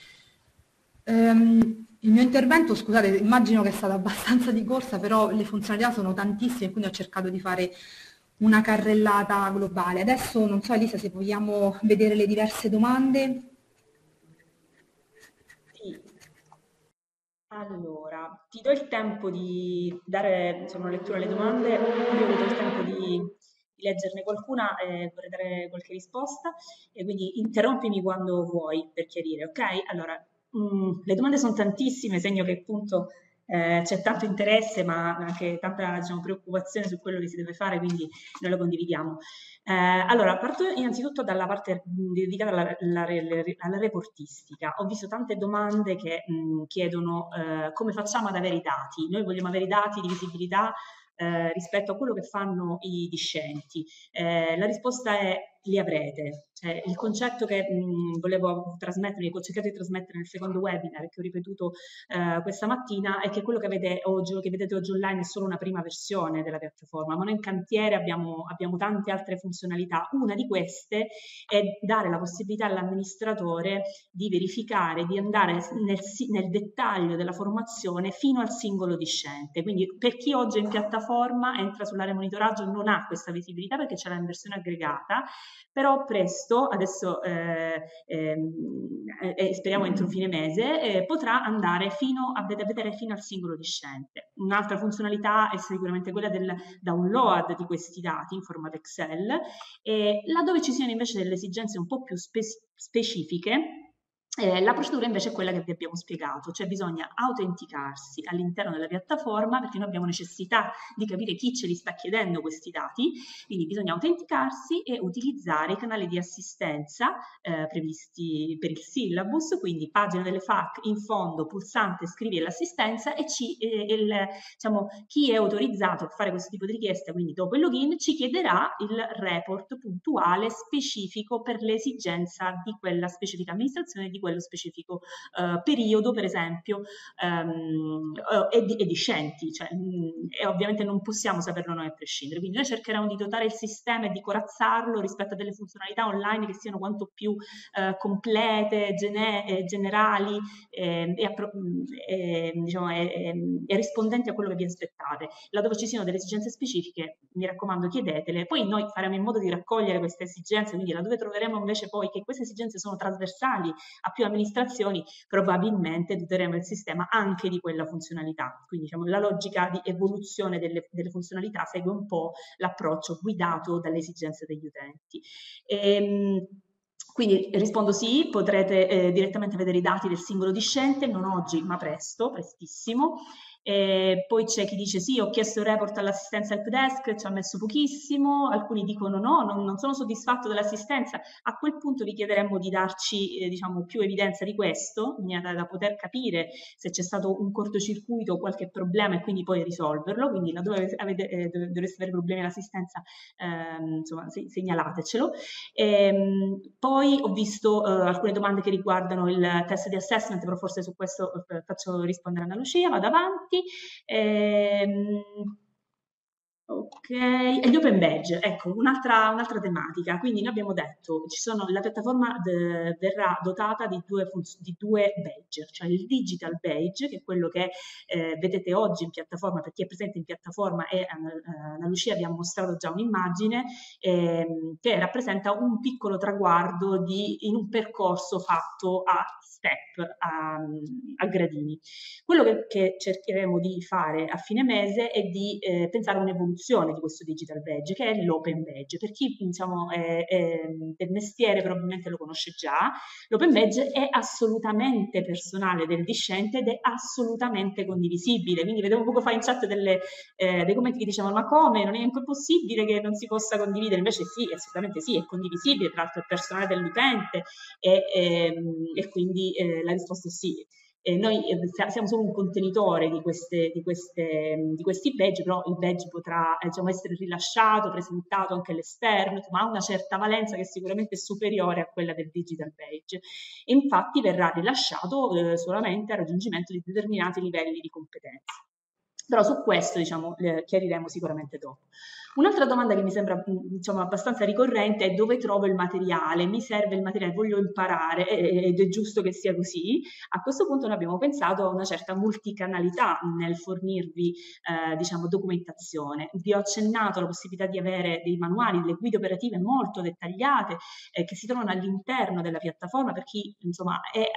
Il mio intervento, scusate, immagino che è stato abbastanza di corsa, però le funzionalità sono tantissime, quindi ho cercato di fare una carrellata globale. Adesso non so Elisa se vogliamo vedere le diverse domande. Sì. Allora, ti do il tempo di dare insomma, una lettura alle domande. Io ho avuto il tempo di leggerne qualcuna e vorrei dare qualche risposta e quindi interrompimi quando vuoi per chiarire, ok? Allora, le domande sono tantissime, segno che appunto c'è tanto interesse ma anche tanta diciamo, preoccupazione su quello che si deve fare, quindi noi lo condividiamo. Allora, parto innanzitutto dalla parte dedicata alla reportistica. Ho visto tante domande che chiedono come facciamo ad avere i dati. Noi vogliamo avere i dati di visibilità rispetto a quello che fanno i discenti. La risposta è li avrete. Cioè, il concetto che volevo trasmettere, che ho cercato di trasmettere nel secondo webinar che ho ripetuto questa mattina è che quello che avete oggi, che vedete oggi online è solo una prima versione della piattaforma, ma noi in cantiere abbiamo tante altre funzionalità. Una di queste è dare la possibilità all'amministratore di verificare, di andare nel dettaglio della formazione fino al singolo discente. Quindi per chi oggi è in piattaforma, entra sull'area monitoraggio, non ha questa visibilità perché c'è la versione aggregata, però presto, adesso speriamo entro fine mese, potrà andare fino a vedere fino al singolo discente. Un'altra funzionalità è sicuramente quella del download di questi dati in formato Excel, laddove ci siano invece delle esigenze un po' più specifiche. La procedura invece è quella che vi abbiamo spiegato, cioè bisogna autenticarsi all'interno della piattaforma perché noi abbiamo necessità di capire chi ce li sta chiedendo questi dati, quindi bisogna autenticarsi e utilizzare i canali di assistenza previsti per il syllabus, quindi pagina delle FAQ, in fondo, pulsante scrivi l'assistenza e diciamo, chi è autorizzato a fare questo tipo di richiesta, quindi dopo il login, ci chiederà il report puntuale specifico per l'esigenza di quella specifica amministrazione, di quello specifico periodo, per esempio, e discenti, cioè, e ovviamente non possiamo saperlo noi a prescindere, quindi noi cercheremo di dotare il sistema e di corazzarlo rispetto a delle funzionalità online che siano quanto più complete, generali diciamo, e rispondenti a quello che vi aspettate. Laddove ci siano delle esigenze specifiche, mi raccomando, chiedetele, poi noi faremo in modo di raccogliere queste esigenze, quindi laddove troveremo invece poi che queste esigenze sono trasversali a più amministrazioni, probabilmente doteremo il sistema anche di quella funzionalità. Quindi diciamo, la logica di evoluzione delle funzionalità segue un po' l'approccio guidato dalle esigenze degli utenti. Quindi rispondo sì, potrete direttamente vedere i dati del singolo discente, non oggi ma presto, prestissimo. Poi c'è chi dice sì, ho chiesto il report all'assistenza helpdesk, ci ha messo pochissimo, alcuni dicono no, non sono soddisfatto dell'assistenza. A quel punto vi chiederemmo di darci diciamo, più evidenza di questo, da poter capire se c'è stato un cortocircuito o qualche problema e quindi poi risolverlo, quindi laddove dovreste avere problemi all'assistenza insomma, segnalatecelo. Poi ho visto alcune domande che riguardano il test di assessment, però forse su questo faccio rispondere a Anna Lucia, vado avanti. Ok, e gli open badge, ecco, un'altra tematica. Quindi noi abbiamo detto, la piattaforma verrà dotata di due badge, cioè il digital badge, che è quello che vedete oggi in piattaforma, per chi è presente in piattaforma, e Anna Lucia vi ha mostrato già un'immagine, che rappresenta un piccolo traguardo in un percorso fatto a step, a gradini. Quello che cercheremo di fare a fine mese è di pensare a un'evoluzione di questo digital badge, che è l'open badge. Per chi diciamo, è del mestiere probabilmente lo conosce già, l'open badge è assolutamente personale del discente ed è assolutamente condivisibile. Quindi vedevo poco fa in chat dei commenti che dicevano ma come, non è possibile che non si possa condividere? Invece sì, assolutamente sì, è condivisibile, tra l'altro è personale dell'utente e quindi la risposta è sì. Noi siamo solo un contenitore di questi badge, però il badge potrà diciamo, essere rilasciato, presentato anche all'esterno, ma ha una certa valenza che sicuramente è superiore a quella del digital badge. E infatti verrà rilasciato solamente al raggiungimento di determinati livelli di competenza. Però su questo diciamo, chiariremo sicuramente dopo. Un'altra domanda che mi sembra diciamo, abbastanza ricorrente è dove trovo il materiale? Mi serve il materiale, voglio imparare ed è giusto che sia così. A questo punto noi abbiamo pensato a una certa multicanalità nel fornirvi diciamo, documentazione. Vi ho accennato la possibilità di avere dei manuali, delle guide operative molto dettagliate che si trovano all'interno della piattaforma. Per chi insomma,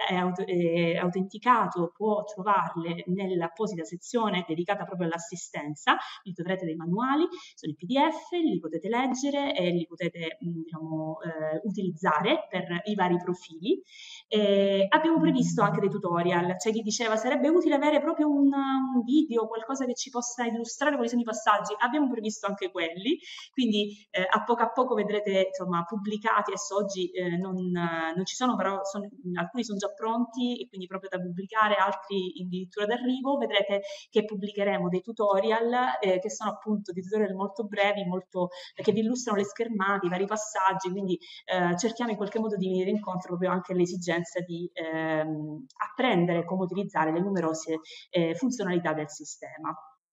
è autenticato può trovarle nell'apposita sezione dedicata proprio all'assistenza. Vi troverete dei manuali, sono i PDF, li potete leggere e li potete diciamo, utilizzare per i vari profili. Abbiamo previsto anche dei tutorial, c'è chi diceva sarebbe utile avere proprio un video, qualcosa che ci possa illustrare quali sono i passaggi, abbiamo previsto anche quelli, quindi a poco vedrete insomma, pubblicati, adesso oggi non ci sono, però alcuni sono già pronti e quindi proprio da pubblicare, altri addirittura d'arrivo, vedrete che pubblicheremo dei tutorial che sono appunto dei tutorial molto brevi, che vi illustrano le schermate, i vari passaggi, quindi cerchiamo in qualche modo di venire incontro proprio anche all'esigenza di apprendere come utilizzare le numerose funzionalità del sistema.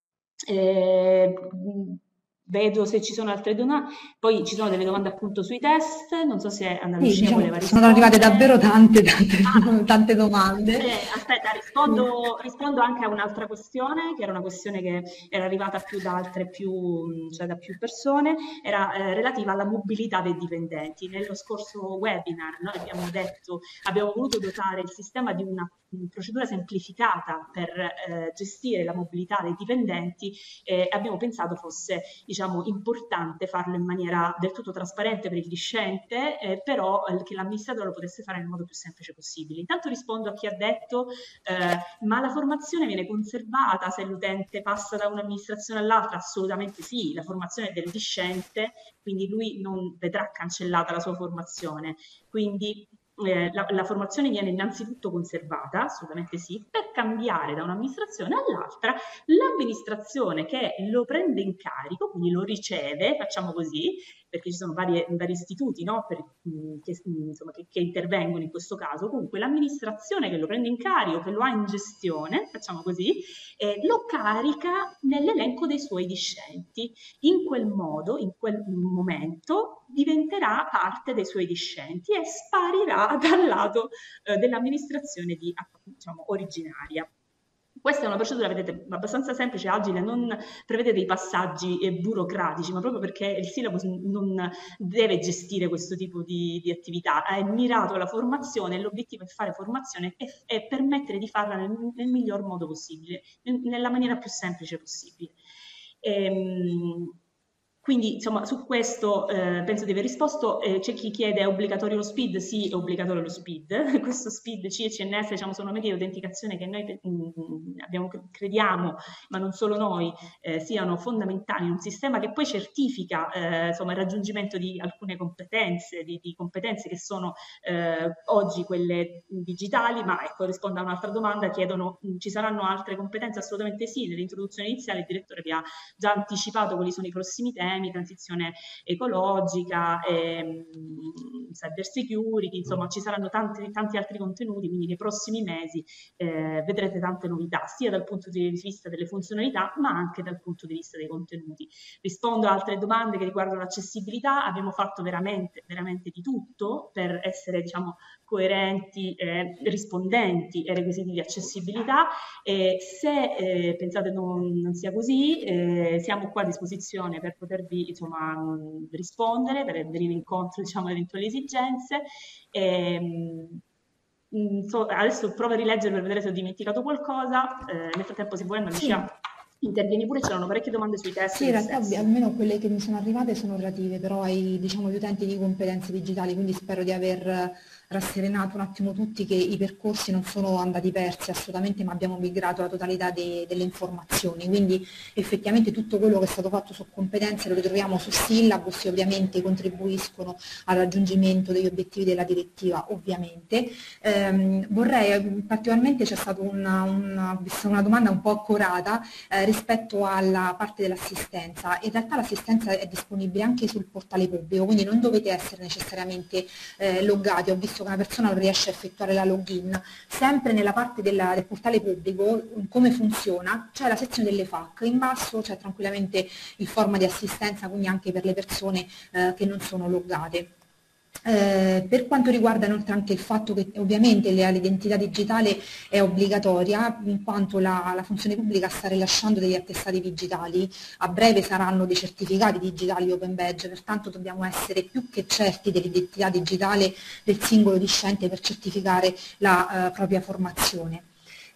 Vedo se ci sono altre domande, poi ci sono delle domande appunto sui test, non so se Anna Lucia diciamo, voleva sono rispondere. arrivate davvero tante domande. Aspetta, rispondo anche a un'altra questione, che era una questione che era arrivata più da altre, cioè da più persone, era relativa alla mobilità dei dipendenti. Nello scorso webinar noi abbiamo voluto dotare il sistema di una procedura semplificata per gestire la mobilità dei dipendenti, abbiamo pensato fosse diciamo, importante farlo in maniera del tutto trasparente per il discente, però che l'amministratore lo potesse fare nel modo più semplice possibile. Intanto rispondo a chi ha detto ma la formazione viene conservata se l'utente passa da un'amministrazione all'altra? Assolutamente sì, la formazione è del discente, quindi lui non vedrà cancellata la sua formazione. Quindi la formazione viene innanzitutto conservata, assolutamente sì, per cambiare da un'amministrazione all'altra, l'amministrazione che lo prende in carico, quindi lo riceve, facciamo così, perché ci sono vari istituti no, che intervengono in questo caso, comunque l'amministrazione che lo prende in carico, che lo ha in gestione, facciamo così, lo carica nell'elenco dei suoi discenti. In quel modo, in quel momento, diventerà parte dei suoi discenti e sparirà dal lato dell'amministrazione diciamo, originaria. Questa è una procedura, vedete, abbastanza semplice, agile, non prevede dei passaggi burocratici, ma proprio perché il syllabus non deve gestire questo tipo di attività. È mirato alla formazione e l'obiettivo è fare formazione e permettere di farla nel miglior modo possibile, nella maniera più semplice possibile. Quindi insomma su questo penso di aver risposto. C'è chi chiede è obbligatorio lo SPID? Sì, è obbligatorio lo SPID. Questo SPID, CECNS diciamo, sono metodi di autenticazione che noi crediamo, ma non solo noi, siano fondamentali in un sistema che poi certifica insomma, il raggiungimento di alcune competenze, di competenze che sono oggi quelle digitali, ma ecco, rispondo a un'altra domanda, chiedono ci saranno altre competenze? Assolutamente sì, nell'introduzione iniziale il direttore vi ha già anticipato quali sono i prossimi temi, temi, transizione ecologica, cyber security, insomma ci saranno tanti altri contenuti, quindi nei prossimi mesi vedrete tante novità, sia dal punto di vista delle funzionalità, ma anche dal punto di vista dei contenuti. Rispondo a altre domande che riguardano l'accessibilità. Abbiamo fatto veramente di tutto per essere, diciamo, coerenti e rispondenti ai requisiti di accessibilità. Se pensate non sia così, siamo qua a disposizione per potervi, insomma, rispondere, per venire incontro, diciamo, a eventuali esigenze. Adesso provo a rileggere per vedere se ho dimenticato qualcosa. Nel frattempo, se volendo, Lucia, intervieni pure, c'erano parecchie domande sui test. Sì, in realtà almeno quelle che mi sono arrivate sono relative però ai, diciamo, agli utenti di competenze digitali, quindi spero di aver rasserenato un attimo tutti che i percorsi non sono andati persi assolutamente, ma abbiamo migrato la totalità delle informazioni, quindi effettivamente tutto quello che è stato fatto su competenze lo ritroviamo su Syllabus e ovviamente contribuiscono al raggiungimento degli obiettivi della direttiva, ovviamente. Particolarmente c'è stata una domanda un po' accorata rispetto alla parte dell'assistenza. In realtà l'assistenza è disponibile anche sul portale pubblico, quindi non dovete essere necessariamente loggati. Ho visto che una persona non riesce a effettuare la login. Sempre nella parte del portale pubblico, come funziona? C'è la sezione delle FAQ, in basso c'è tranquillamente il form di assistenza, quindi anche per le persone che non sono loggate. Per quanto riguarda inoltre anche il fatto che ovviamente l'identità digitale è obbligatoria, in quanto la funzione pubblica sta rilasciando degli attestati digitali, a breve saranno dei certificati digitali open badge, pertanto dobbiamo essere più che certi dell'identità digitale del singolo discente per certificare la propria formazione.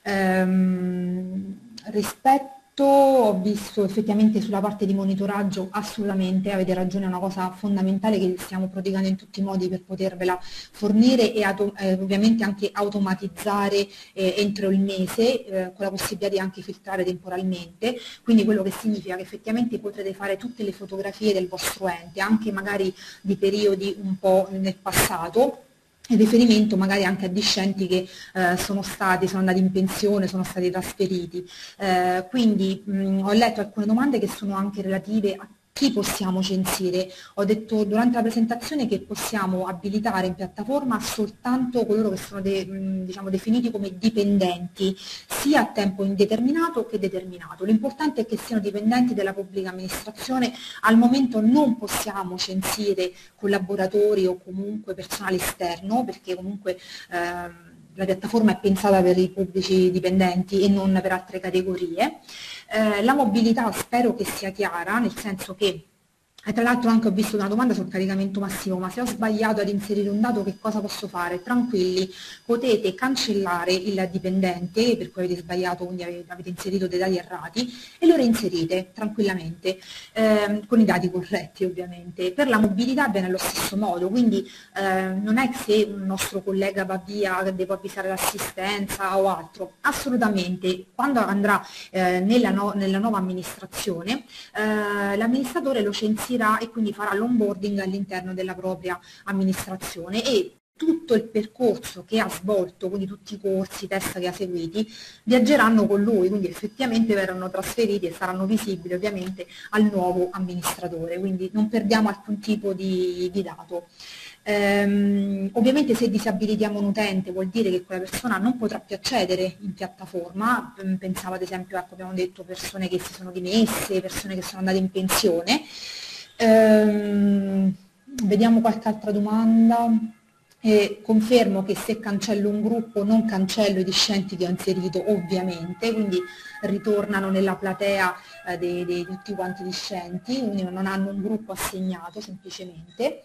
Ho visto effettivamente sulla parte di monitoraggio, assolutamente, avete ragione, è una cosa fondamentale che stiamo prodigando in tutti i modi per potervela fornire e ovviamente anche automatizzare entro il mese, con la possibilità di anche filtrare temporalmente, quindi quello che significa che effettivamente potrete fare tutte le fotografie del vostro ente, anche magari di periodi un po' nel passato, in riferimento magari anche a discenti che sono andati in pensione, sono stati trasferiti. Quindi ho letto alcune domande che sono anche relative a chi possiamo censire. Ho detto durante la presentazione che possiamo abilitare in piattaforma soltanto coloro che sono diciamo, definiti come dipendenti, sia a tempo indeterminato che determinato. L'importante è che siano dipendenti della pubblica amministrazione. Al momento non possiamo censire collaboratori o comunque personale esterno, perché comunque la piattaforma è pensata per i pubblici dipendenti e non per altre categorie. La mobilità spero che sia chiara, nel senso che, tra l'altro anche ho visto una domanda sul caricamento massivo, ma se ho sbagliato ad inserire un dato che cosa posso fare? Tranquilli, potete cancellare il dipendente per cui avete sbagliato, quindi avete inserito dei dati errati, e lo reinserite tranquillamente, con i dati corretti ovviamente. Per la mobilità avviene allo stesso modo, quindi non è che se un nostro collega va via devo avvisare l'assistenza o altro, assolutamente. Quando andrà nella nuova amministrazione, l'amministratore lo censirà e quindi farà l'onboarding all'interno della propria amministrazione e tutto il percorso che ha svolto, quindi tutti i corsi, i test che ha seguiti, viaggeranno con lui, quindi effettivamente verranno trasferiti e saranno visibili ovviamente al nuovo amministratore, quindi non perdiamo alcun tipo di dato. Ovviamente se disabilitiamo un utente vuol dire che quella persona non potrà più accedere in piattaforma, pensavo ad esempio, ecco, abbiamo detto persone che si sono dimesse, persone che sono andate in pensione. Vediamo qualche altra domanda. Confermo che se cancello un gruppo non cancello i discenti che ho inserito, ovviamente, quindi ritornano nella platea di tutti quanti i discenti, quindi non hanno un gruppo assegnato semplicemente.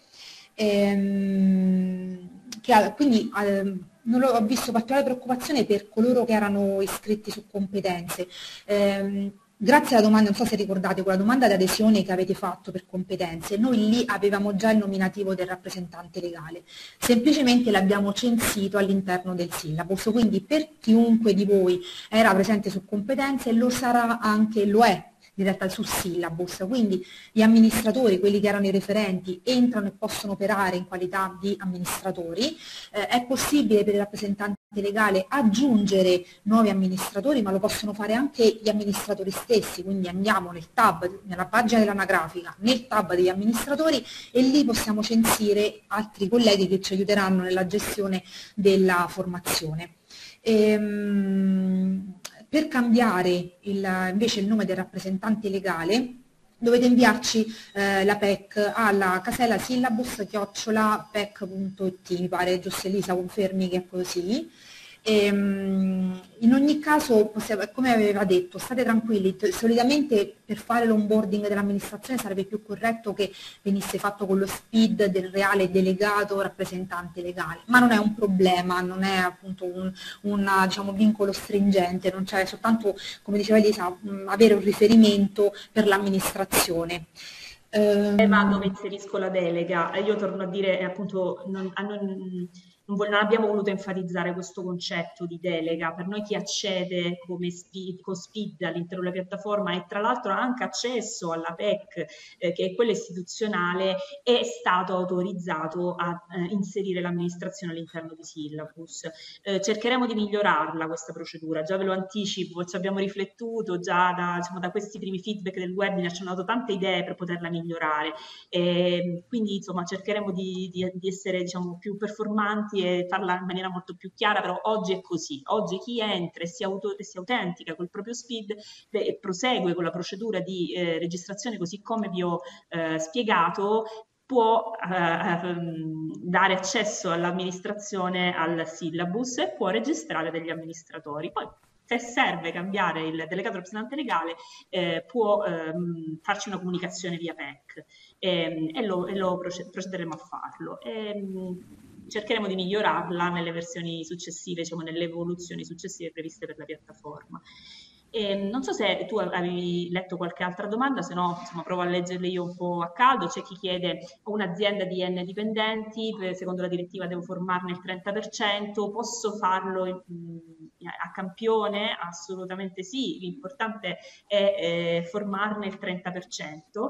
Quindi non ho visto particolare preoccupazione per coloro che erano iscritti su competenze. Grazie alla domanda, non so se ricordate, quella domanda di adesione che avete fatto per competenze, noi lì avevamo già il nominativo del rappresentante legale, semplicemente l'abbiamo censito all'interno del Syllabus, quindi per chiunque di voi era presente su competenze lo sarà anche, lo è diretta sul syllabus, quindi gli amministratori, quelli che erano i referenti, entrano e possono operare in qualità di amministratori. È possibile per il rappresentante legale aggiungere nuovi amministratori, ma lo possono fare anche gli amministratori stessi, quindi andiamo nel tab, nella pagina dell'anagrafica, nel tab degli amministratori, e lì possiamo censire altri colleghi che ci aiuteranno nella gestione della formazione. Per cambiare invece il nome del rappresentante legale dovete inviarci la PEC alla casella syllabus@pec.it, mi pare, giusto Elisa, confermi che è così. In ogni caso, come aveva detto, state tranquilli, solitamente per fare l'onboarding dell'amministrazione sarebbe più corretto che venisse fatto con lo SPID del reale delegato rappresentante legale, ma non è un problema, non è appunto un diciamo, vincolo stringente, non c'è soltanto, come diceva Elisa, avere un riferimento per l'amministrazione. Ma dove inserisco la delega? Io torno a dire, appunto, non abbiamo voluto enfatizzare questo concetto di delega. Per noi chi accede con SPID all'interno della piattaforma e tra l'altro ha anche accesso alla PEC, che è quella istituzionale, è stato autorizzato a inserire l'amministrazione all'interno di Syllabus. Cercheremo di migliorarla questa procedura, già ve lo anticipo, ci abbiamo riflettuto già da questi primi feedback del webinar, ci hanno dato tante idee per poterla migliorare. Quindi insomma cercheremo di essere diciamo, più performanti e farla in maniera molto più chiara, però oggi è così. Oggi chi entra e si autentica col proprio SPID e prosegue con la procedura di registrazione così come vi ho spiegato, può dare accesso all'amministrazione al syllabus e può registrare degli amministratori. Poi se serve cambiare il delegato rappresentante legale può farci una comunicazione via PEC e lo procederemo a farlo. Cercheremo di migliorarla nelle versioni successive, diciamo nelle evoluzioni successive previste per la piattaforma. Non so se tu avevi letto qualche altra domanda, se no insomma, provo a leggerle io un po' a caldo. C'è chi chiede: ho un'azienda di N dipendenti, secondo la direttiva devo formarne il 30%, posso farlo a campione? Assolutamente sì, l'importante è formarne il 30%.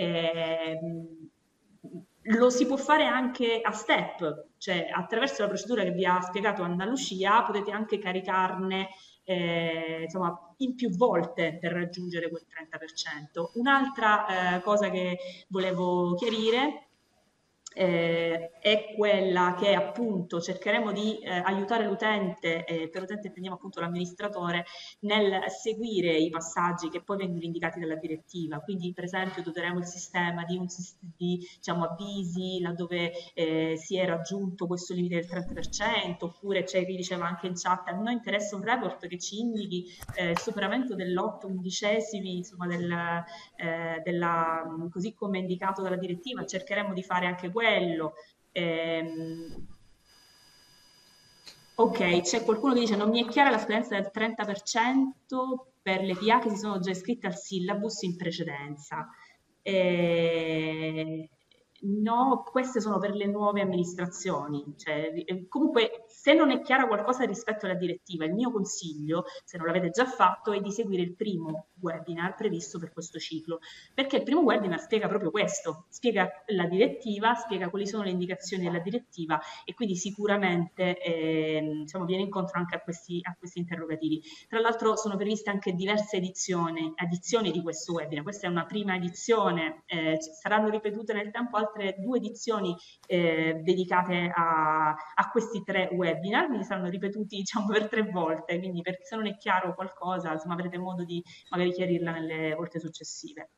Lo si può fare anche a step, cioè attraverso la procedura che vi ha spiegato Anna Lucia potete anche caricarne insomma, in più volte per raggiungere quel 30%. Un'altra cosa che volevo chiarire è quella che appunto cercheremo di aiutare l'utente, per l'utente intendiamo appunto l'amministratore, nel seguire i passaggi che poi vengono indicati dalla direttiva. Quindi per esempio doteremo il sistema di diciamo, avvisi laddove si è raggiunto questo limite del 30%, oppure c'è chi diceva anche in chat: a noi interessa un report che ci indichi il superamento dell'8/11 insomma, così come indicato dalla direttiva. Cercheremo di fare anche quello. Ok, c'è qualcuno che dice: non mi è chiara la scadenza del 30% per le PA che si sono già iscritte al syllabus in precedenza. No, queste sono per le nuove amministrazioni. Cioè, comunque, se non è chiara qualcosa rispetto alla direttiva, il mio consiglio, se non l'avete già fatto, è di seguire il primo webinar previsto per questo ciclo, perché il primo webinar spiega proprio questo, spiega la direttiva, spiega quali sono le indicazioni della direttiva e quindi sicuramente diciamo, viene incontro anche a questi interrogativi. Tra l'altro sono previste anche diverse edizioni di questo webinar. Questa è una prima edizione, saranno ripetute nel tempo altre 2 edizioni dedicate a questi 3 webinar, quindi saranno ripetuti diciamo per 3 volte, quindi se non è chiaro qualcosa insomma, avrete modo di magari chiarirla nelle volte successive.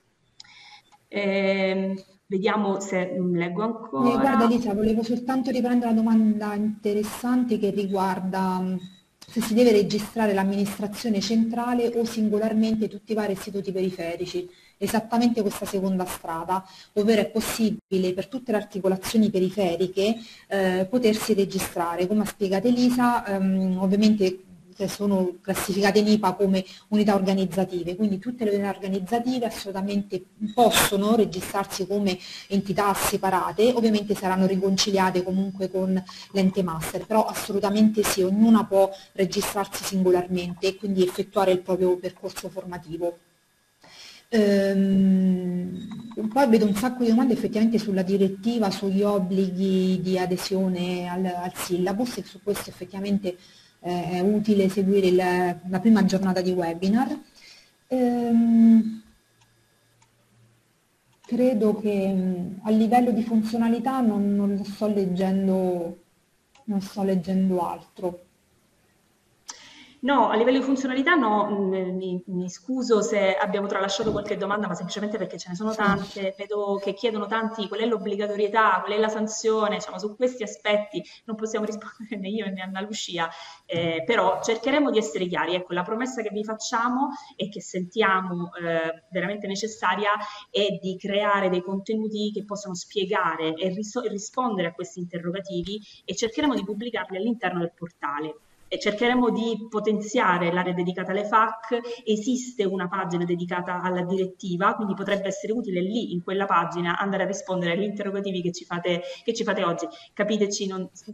Vediamo se leggo ancora. Guarda Elisa, volevo soltanto riprendere una domanda interessante che riguarda se si deve registrare l'amministrazione centrale o singolarmente tutti i vari istituti periferici. Esattamente questa seconda strada, ovvero è possibile per tutte le articolazioni periferiche potersi registrare. Come ha spiegato Elisa, ovviamente sono classificate in IPA come unità organizzative, quindi tutte le unità organizzative assolutamente possono registrarsi come entità separate, ovviamente saranno riconciliate comunque con l'ente master, però assolutamente sì, ognuna può registrarsi singolarmente e quindi effettuare il proprio percorso formativo. Poi vedo un sacco di domande effettivamente sulla direttiva, sugli obblighi di adesione al syllabus, e su questo effettivamente è utile seguire la prima giornata di webinar. Credo che a livello di funzionalità non sto leggendo altro. No, a livello di funzionalità no, mi scuso se abbiamo tralasciato qualche domanda, ma semplicemente perché ce ne sono Sì. tante, vedo che chiedono tanti qual è l'obbligatorietà, qual è la sanzione, diciamo, su questi aspetti non possiamo rispondere né io né Anna Lucia, però cercheremo di essere chiari. Ecco, la promessa che vi facciamo e che sentiamo veramente necessaria è di creare dei contenuti che possano spiegare e rispondere a questi interrogativi, e cercheremo di pubblicarli all'interno del portale. E cercheremo di potenziare l'area dedicata alle FAQ. Esiste una pagina dedicata alla direttiva, quindi potrebbe essere utile lì, in quella pagina, andare a rispondere agli interrogativi che ci fate oggi. Capiteci,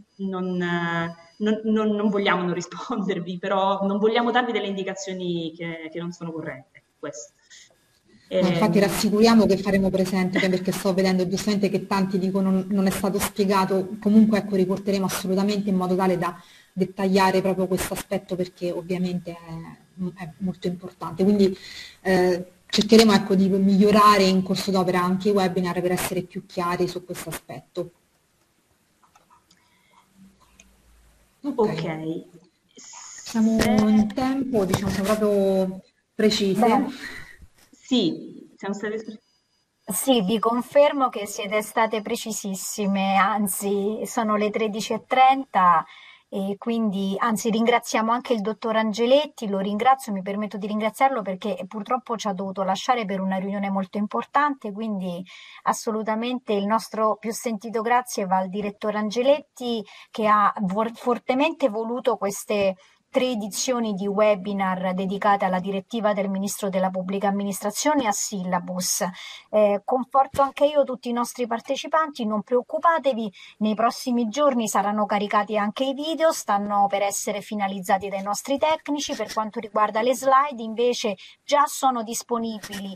non vogliamo non rispondervi, però non vogliamo darvi delle indicazioni che non sono corrette. Questo. No, infatti rassicuriamo che faremo presente, perché sto vedendo giustamente che tanti dicono non è stato spiegato. Comunque ecco, riporteremo assolutamente in modo tale da dettagliare proprio questo aspetto, perché ovviamente è molto importante. Quindi cercheremo, ecco, di migliorare in corso d'opera anche i webinar per essere più chiari su questo aspetto. Ok. Siamo in tempo, diciamo, siamo proprio precise. Bene. Sì, siamo state... Sì, vi confermo che siete state precisissime, anzi sono le 13:30 e quindi, anzi ringraziamo anche il dottor Angeletti, lo ringrazio, mi permetto di ringraziarlo perché purtroppo ci ha dovuto lasciare per una riunione molto importante, quindi assolutamente il nostro più sentito grazie va al direttore Angeletti, che ha fortemente voluto queste 3 edizioni di webinar dedicate alla direttiva del Ministro della Pubblica Amministrazione e a Syllabus. Conforto anche io tutti i nostri partecipanti, non preoccupatevi, nei prossimi giorni saranno caricati anche i video, stanno per essere finalizzati dai nostri tecnici. Per quanto riguarda le slide, invece, già sono disponibili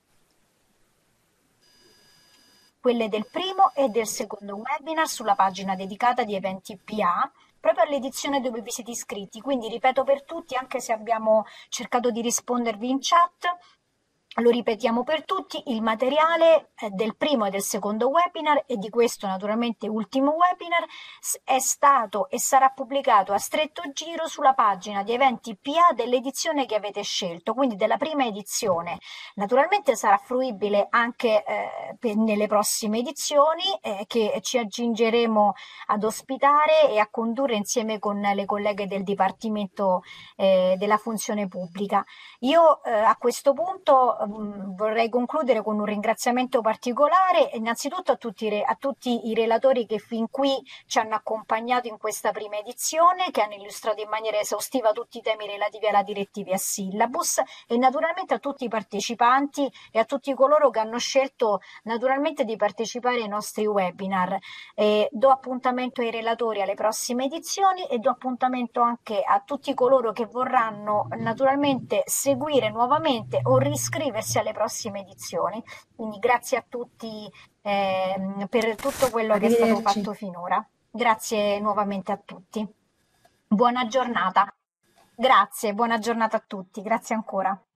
quelle del primo e del secondo webinar sulla pagina dedicata di eventi PA, proprio all'edizione dove vi siete iscritti. Quindi ripeto per tutti, anche se abbiamo cercato di rispondervi in chat, lo ripetiamo per tutti, il materiale del primo e del secondo webinar e di questo naturalmente ultimo webinar è stato e sarà pubblicato a stretto giro sulla pagina di eventi PA dell'edizione che avete scelto, quindi della prima edizione. Naturalmente sarà fruibile anche nelle prossime edizioni che ci accingeremo ad ospitare e a condurre insieme con le colleghe del Dipartimento della Funzione Pubblica. Io a questo punto vorrei concludere con un ringraziamento particolare, innanzitutto a tutti i relatori che fin qui ci hanno accompagnato in questa prima edizione, che hanno illustrato in maniera esaustiva tutti i temi relativi alla direttiva e a Syllabus, e naturalmente a tutti i partecipanti e a tutti coloro che hanno scelto naturalmente di partecipare ai nostri webinar. Do appuntamento ai relatori alle prossime edizioni e do appuntamento anche a tutti coloro che vorranno naturalmente seguire nuovamente o riscriversi alle prossime edizioni. Quindi grazie a tutti per tutto quello che è stato fatto finora. Grazie nuovamente a tutti. Buona giornata. Grazie, buona giornata a tutti. Grazie ancora.